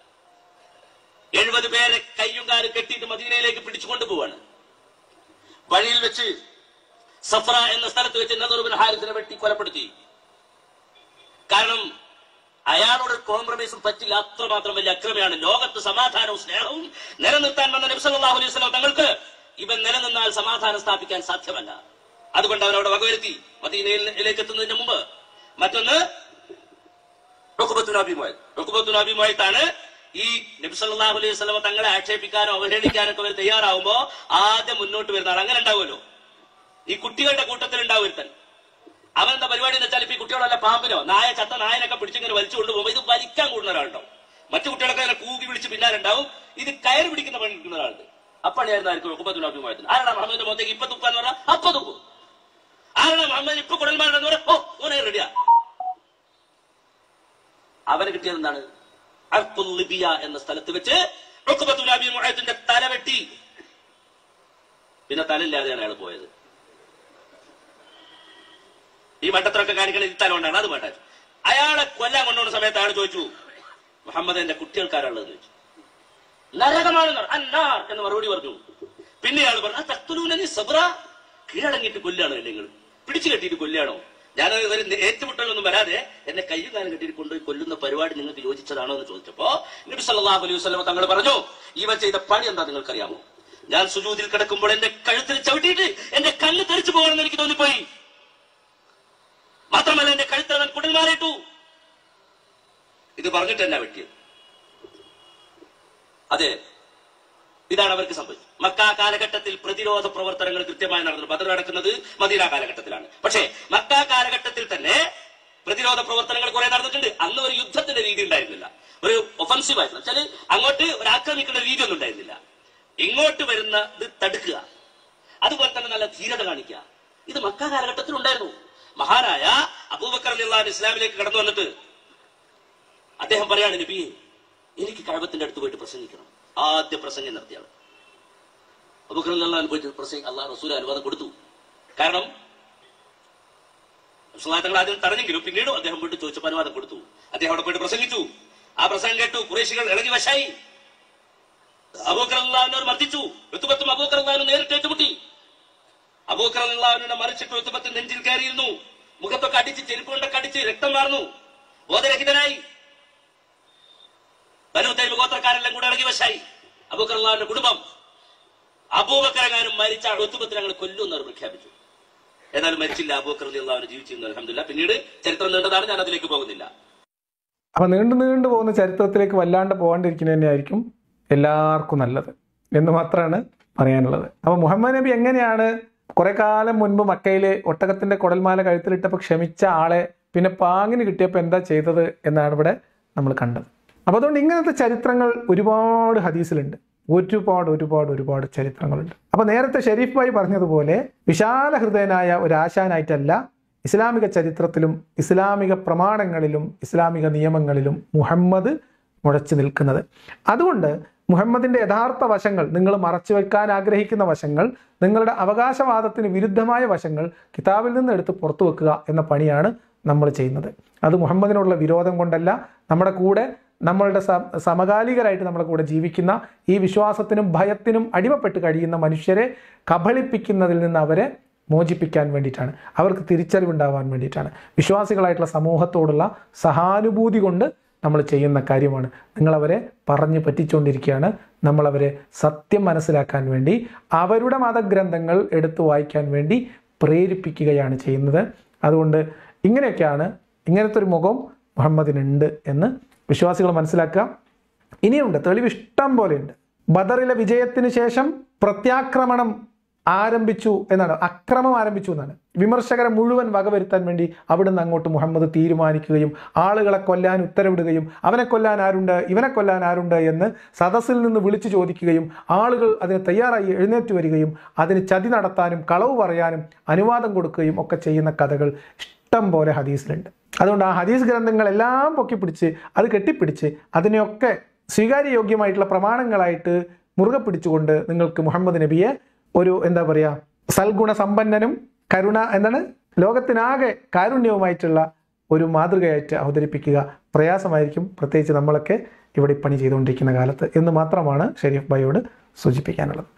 70 പേരെ കയ്യും കാലും കെട്ടിയിട്ട് മദീനയിലേക്ക് പിടിച്ചുകൊണ്ടു പോവാണ്. വഴിയിൽ വെച്ച് സഫ്ര എന്ന സ്ഥലത്ത് വെച്ച് നദർ ബിൻ ഹാരിസിനെ വെട്ടി കൊലപ്പെടുത്തി. കാരണം അയാളോട് കോംപ്രമൈസും പറ്റില്ല, അത്രമാത്രം വലിയ അക്രമയാണ്. ലോകത്ത് സമാധാനവും സ്നേഹവും നിലനിർത്താൻ വന്ന നബി സല്ലല്ലാഹു അലൈഹി വസല്ലം തങ്ങൾക്ക് ഇവൻ നിലനിന്നാൽ സമാധാനം സ്ഥാപിക്കാൻ സാധ്യമല്ല. അതുകൊണ്ട് അവനവിടെ വകവരുത്തി മദീനയിലേക്ക് എത്തുന്നതിന് മുമ്പ്. മറ്റൊന്ന് ഉഖബത്തു ബിൻ അബീ മുഅയ്ത്താണ്. ഈ നബി സല്ലല്ലാഹു അലൈഹി വസല്ലം തങ്ങളെ ആക്ഷേപിക്കാനോ അവഹേളിക്കാനൊക്കെ അവർ തയ്യാറാവുമ്പോ ആദ്യം മുന്നോട്ട് വരുന്ന ആൾ. അങ്ങനെ ഉണ്ടാവുമല്ലോ, ഈ കുട്ടികളുടെ കൂട്ടത്തിൽ ഉണ്ടാവുമൊരുത്തൻ. അവനെന്താ പരിപാടി എന്ന് വെച്ചാൽ ഇപ്പൊ ഈ കുട്ടികളല്ല പാമ്പിനോ ചത്ത നായനൊക്കെ പിടിച്ചിങ്ങനെ വലിച്ചു കൊണ്ടുപോകുമ്പോൾ ഇത് വലിക്കാൻ കൂടുന്ന ഒരാളുണ്ടാവും. മറ്റു കുട്ടികളൊക്കെ അങ്ങനെ കൂകി വിളിച്ച് പിന്നാലുണ്ടാവും. ഇത് കയറി പിടിക്കുന്ന പണി എടുക്കുന്ന ഒരാളുണ്ട്. അപ്പണിയായിരുന്നു ആയിരിക്കും ഉഖബത്തു ബിൻ അബീ മുഅയ്ത്ത്. ആരാണ് മുഹമ്മദിന്റെ മുഖത്തേക്ക് ഇപ്പൊ തുപ്പാന്ന് പറഞ്ഞാൽ അപ്പൊ തുപ്പും. ആരാണ് മുഹമ്മദ് ഇപ്പൊ കുടൽമാരെന്ന് പറയാം, ഓ ഓനെ റെഡിയാ. അവന് കിട്ടിയത് എന്താണ്? അർഖുൽ ലിബിയ എന്ന സ്ഥലത്ത് വെച്ച് ഉഖബത്തു ബിൻ അബീ മുഅയ്ത്തിന്റെ തല വെട്ടി. പിന്നെ തലയില്ലാതെയാണ് അയാൾ പോയത്. ഈ മട്ടത്രൊക്കെ കാണിക്കണ ഈ തല കൊണ്ടാണ്. അത് വേണ്ട. അയാളെ കൊല്ലാൻ കൊണ്ടുപോകുന്ന സമയത്ത് അയാൾ ചോദിച്ചു, മുഹമ്മദ് എന്റെ കുട്ടികൾക്കാരുള്ളത് ചോദിച്ചു. നരകമാണ് അന്നാർ എന്ന് മറുപടി പറഞ്ഞു. പിന്നെ അയാൾ പറഞ്ഞു, തഖ്തുലൂനനി സബ്റ, കീഴടങ്ങിയിട്ട് കൊല്ലുകയാണോ നിങ്ങൾ? പിടിച്ചു കെട്ടിയിട്ട് കൊല്ലുകയാണോ? ഞാൻ ഏറ്റുമുട്ടലൊന്നും വരാതെ എന്നെ കയ്യും കാലം കെട്ടിയിട്ട് കൊണ്ടുപോയി കൊല്ലുന്ന പരിപാടി നിങ്ങൾക്ക് യോജിച്ചതാണോ എന്ന് ചോദിച്ചപ്പോ നബി സല്ലല്ലാഹു അലൈഹി വസല്ലം തങ്ങൾ പറഞ്ഞു, ഇവൻ ചെയ്ത പണി എന്താ നിങ്ങൾക്കറിയാമോ? ഞാൻ സുജൂദിൽ കിടക്കുമ്പോൾ എന്റെ കഴുത്തിൽ ചവിട്ടിയിട്ട് എന്റെ കല്ല് തെറിച്ചു പോകണമെന്ന് എനിക്ക് തോന്നിപ്പോയി. മാത്രമല്ല എന്റെ കഴുത്തിൽ അവൻ കുടൽമാറിയിട്ടു. ഇത് പറഞ്ഞിട്ട് എന്നാ വെട്ടിയത്? അതെ, ഇതാണ് അവർക്ക് സംഭവിച്ചത്. മക്ക കാലഘട്ടത്തിൽ പ്രതിരോധ പ്രവർത്തനങ്ങൾ കൃത്യമായി നടന്നു. ബദർ നടക്കുന്നത് മദീന കാലഘട്ടത്തിലാണ്. പക്ഷേ മക്ക കാലഘട്ടത്തിൽ തന്നെ പ്രതിരോധ പ്രവർത്തനങ്ങൾ കുറെ നടന്നിട്ടുണ്ട്. അന്ന് ഒരു യുദ്ധത്തിന്റെ രീതി ഉണ്ടായിരുന്നില്ല, ഒരു ഒഫൻസീവ് ആയിരുന്നു. വെച്ചാൽ അങ്ങോട്ട് ഒരു ആക്രമിക്കുന്ന രീതി ഒന്നും ഉണ്ടായിരുന്നില്ല. ഇങ്ങോട്ട് വരുന്നത് തടുക്കുക, അതുപോലെ തന്നെ നല്ല ധീരത കാണിക്കുക. ഇത് മക്ക കാലഘട്ടത്തിൽ ഉണ്ടായിരുന്നു. മഹാനായ അബൂബക്കർ റളിയല്ലാഹു അൻഹു ഇസ്ലാമിലേക്ക് കടന്നു വന്നിട്ട് അദ്ദേഹം പറയാണ്, നബിയെ എനിക്ക് കഅബത്തിന്റെ അടുത്ത് പോയിട്ട് പ്രസംഗിക്കണം. ആദ്യ പ്രസംഗം നടത്തിയാണ് അബൂബക്കർ റളിയല്ലാഹു അൻഹു പോയിട്ട് അല്ലാഹു റസൂൽ അനുവാദം കൊടുത്തു. കാരണം തങ്ങൾ ആദ്യം തടഞ്ഞെങ്കിലും പിന്നീട് അദ്ദേഹം പോയിട്ട് ചോദിച്ചപ്പോൾ അനുവാദം കൊടുത്തു. അദ്ദേഹം അവിടെ പോയിട്ട് പ്രസംഗിച്ചു. ആ പ്രസംഗം കേട്ടു കുറേശികൾ ഇളകി വശായി. അബൂബക്കർ റളിയല്ലാഹു അൻഹു മർദ്ദിച്ചു. ഉത്ബത്തും അബൂബക്കർ റളിയല്ലാഹു അൻഹു നേരിട്ട് ഏറ്റുമുട്ടി. അബൂബക്കർ റളിയല്ലാഹു അൻഹു മറിച്ചിട്ട് ഉത്ബത്ത് നെഞ്ചിൽ കയറിയിരുന്നു. മുഖത്തൊക്കെ അടിച്ച് ചെരുപ്പ് കൊണ്ടൊക്കെ അടിച്ച് രക്തം വാർന്നു. ബോധരഹിതനായി. ബനൂ തൈം ഗോത്രക്കാരെല്ലാം കൂടെ ഇളകി വശായി. അബൂബക്കർ റളിയല്ലാഹു അൻഹുവിന്റെ കുടുംബം അബൂബക്കറെങ്ങാനും മരിച്ച ഉത്ബത്തിനെ ഞങ്ങൾ കൊല്ലുമെന്ന് പ്രഖ്യാപിച്ചു. എന്നാലും മരിച്ചില്ല. അബൂബക്കർ റളിയല്ലാഹു അൻഹു ജീവിച്ചിരുന്നു, അൽഹംദുലില്ലാഹ്. പിന്നീട് ചരിത്രം നീണ്ടതാണ്, ഞാൻ അതിലേക്ക് പോകുന്നില്ല. അപ്പൊ നീണ്ടു പോകുന്ന ചരിത്രത്തിലേക്ക് വല്ലാണ്ട് പോകാണ്ടിരിക്കുന്നത് തന്നെയായിരിക്കും എല്ലാവർക്കും നല്ലത് എന്ന് മാത്രമാണ് പറയാനുള്ളത്. അപ്പൊ മുഹമ്മദ് നബി എങ്ങനെയാണ് കുറെ കാലം മുൻപ് മക്കയിലെ ഒട്ടകത്തിന്റെ കുടൽമാല കഴുത്തിലിട്ടപ്പോൾ ക്ഷമിച്ച ആളെ പിന്നെ പാങ്ങിന് കിട്ടിയപ്പോൾ എന്താ ചെയ്തത് എന്നാണ് ഇവിടെ നമ്മൾ കണ്ടത്. അപ്പൊ അതുകൊണ്ട് ഇങ്ങനത്തെ ചരിത്രങ്ങൾ ഒരുപാട് ഹദീസിലുണ്ട്. ഒരുപാട് ചരിത്രങ്ങളുണ്ട്. അപ്പൊ നേരത്തെ ഷെരീഫ് ഭായി പറഞ്ഞതുപോലെ വിശാല ഹൃദയനായ ഒരു ആശാനായിട്ടല്ല ഇസ്ലാമിക ചരിത്രത്തിലും ഇസ്ലാമിക പ്രമാണങ്ങളിലും ഇസ്ലാമിക നിയമങ്ങളിലും മുഹമ്മദ് മുഴച്ചു നിൽക്കുന്നത്. അതുകൊണ്ട് മുഹമ്മദിന്റെ യഥാർത്ഥ വശങ്ങൾ, നിങ്ങൾ മറച്ചു വെക്കാൻ ആഗ്രഹിക്കുന്ന വശങ്ങൾ, നിങ്ങളുടെ അവകാശവാദത്തിന് വിരുദ്ധമായ വശങ്ങൾ കിതാബിൽ നിന്ന് എടുത്ത് പുറത്തു വെക്കുക എന്ന പണിയാണ് നമ്മൾ ചെയ്യുന്നത്. അത് മുഹമ്മദിനോടുള്ള വിരോധം കൊണ്ടല്ല, നമ്മുടെ കൂടെ നമ്മളുടെ സമകാലികരായിട്ട് നമ്മുടെ കൂടെ ജീവിക്കുന്ന ഈ വിശ്വാസത്തിനും ഭയത്തിനും അടിമപ്പെട്ട് കഴിയുന്ന മനുഷ്യരെ കബളിപ്പിക്കുന്നതിൽ നിന്ന് അവരെ മോചിപ്പിക്കാൻ വേണ്ടിയിട്ടാണ്, അവർക്ക് തിരിച്ചറിവുണ്ടാവാൻ വേണ്ടിയിട്ടാണ്. വിശ്വാസികളായിട്ടുള്ള സമൂഹത്തോടുള്ള സഹാനുഭൂതി കൊണ്ട് നമ്മൾ ചെയ്യുന്ന കാര്യമാണ്. നിങ്ങളവരെ പറഞ്ഞു പറ്റിച്ചുകൊണ്ടിരിക്കുകയാണ്. നമ്മളവരെ സത്യം മനസ്സിലാക്കാൻ വേണ്ടി അവരുടെ മതഗ്രന്ഥങ്ങൾ എടുത്തു വായിക്കാൻ വേണ്ടി പ്രേരിപ്പിക്കുകയാണ് ചെയ്യുന്നത്. അതുകൊണ്ട് ഇങ്ങനത്തെ ഒരു മുഖം മുഹമ്മദിനുണ്ട് എന്ന് വിശ്വാസികൾ മനസ്സിലാക്കുക. ഇനിയുണ്ട്, തെളിവ് ഇഷ്ടം പോലെയുണ്ട്. ബദറിലെ വിജയത്തിന് ശേഷം പ്രത്യാക്രമണം ആരംഭിച്ചു എന്നാണ്, അക്രമം ആരംഭിച്ചു എന്നാണ്. വിമർശകരെ മുഴുവൻ വകവരുത്താൻ വേണ്ടി അവിടുന്ന് അങ്ങോട്ട് മുഹമ്മദ് തീരുമാനിക്കുകയും ആളുകളെ കൊല്ലാൻ ഉത്തരവിടുകയും അവനെ കൊല്ലാൻ ആരുണ്ട് ഇവനെ കൊല്ലാൻ ആരുണ്ട് എന്ന് സദസ്സിൽ നിന്ന് വിളിച്ചു ചോദിക്കുകയും ആളുകൾ അതിന് തയ്യാറായി എഴുന്നേറ്റ് വരികയും അതിന് ചതി നടത്താനും കളവ് പറയാനും അനുവാദം കൊടുക്കുകയും ഒക്കെ ചെയ്യുന്ന കഥകൾ ഇഷ്ടം പോലെ ഹദീസിലുണ്ട്. അതുകൊണ്ട് ആ ഹദീസ് ഗ്രന്ഥങ്ങളെല്ലാം പൊക്കിപ്പിടിച്ച് അത് കെട്ടിപ്പിടിച്ച് അതിനെയൊക്കെ സ്വീകാര്യയോഗ്യമായിട്ടുള്ള പ്രമാണങ്ങളായിട്ട് മുറുകെ പിടിച്ചുകൊണ്ട് നിങ്ങൾക്ക് മുഹമ്മദ് നബിയെ ഒരു സൽഗുണ സമ്പന്നനും കരുണ എന്താണ്, ലോകത്തിനാകെ കാരുണ്യവുമായിട്ടുള്ള ഒരു മാതൃകയായിട്ട് അവതരിപ്പിക്കുക പ്രയാസമായിരിക്കും, പ്രത്യേകിച്ച് നമ്മളൊക്കെ ഇവിടെ പണി ചെയ്തുകൊണ്ടിരിക്കുന്ന കാലത്ത് എന്ന് മാത്രമാണ് ഷെരീഫ് ഭായിയോട് സൂചിപ്പിക്കാനുള്ളത്.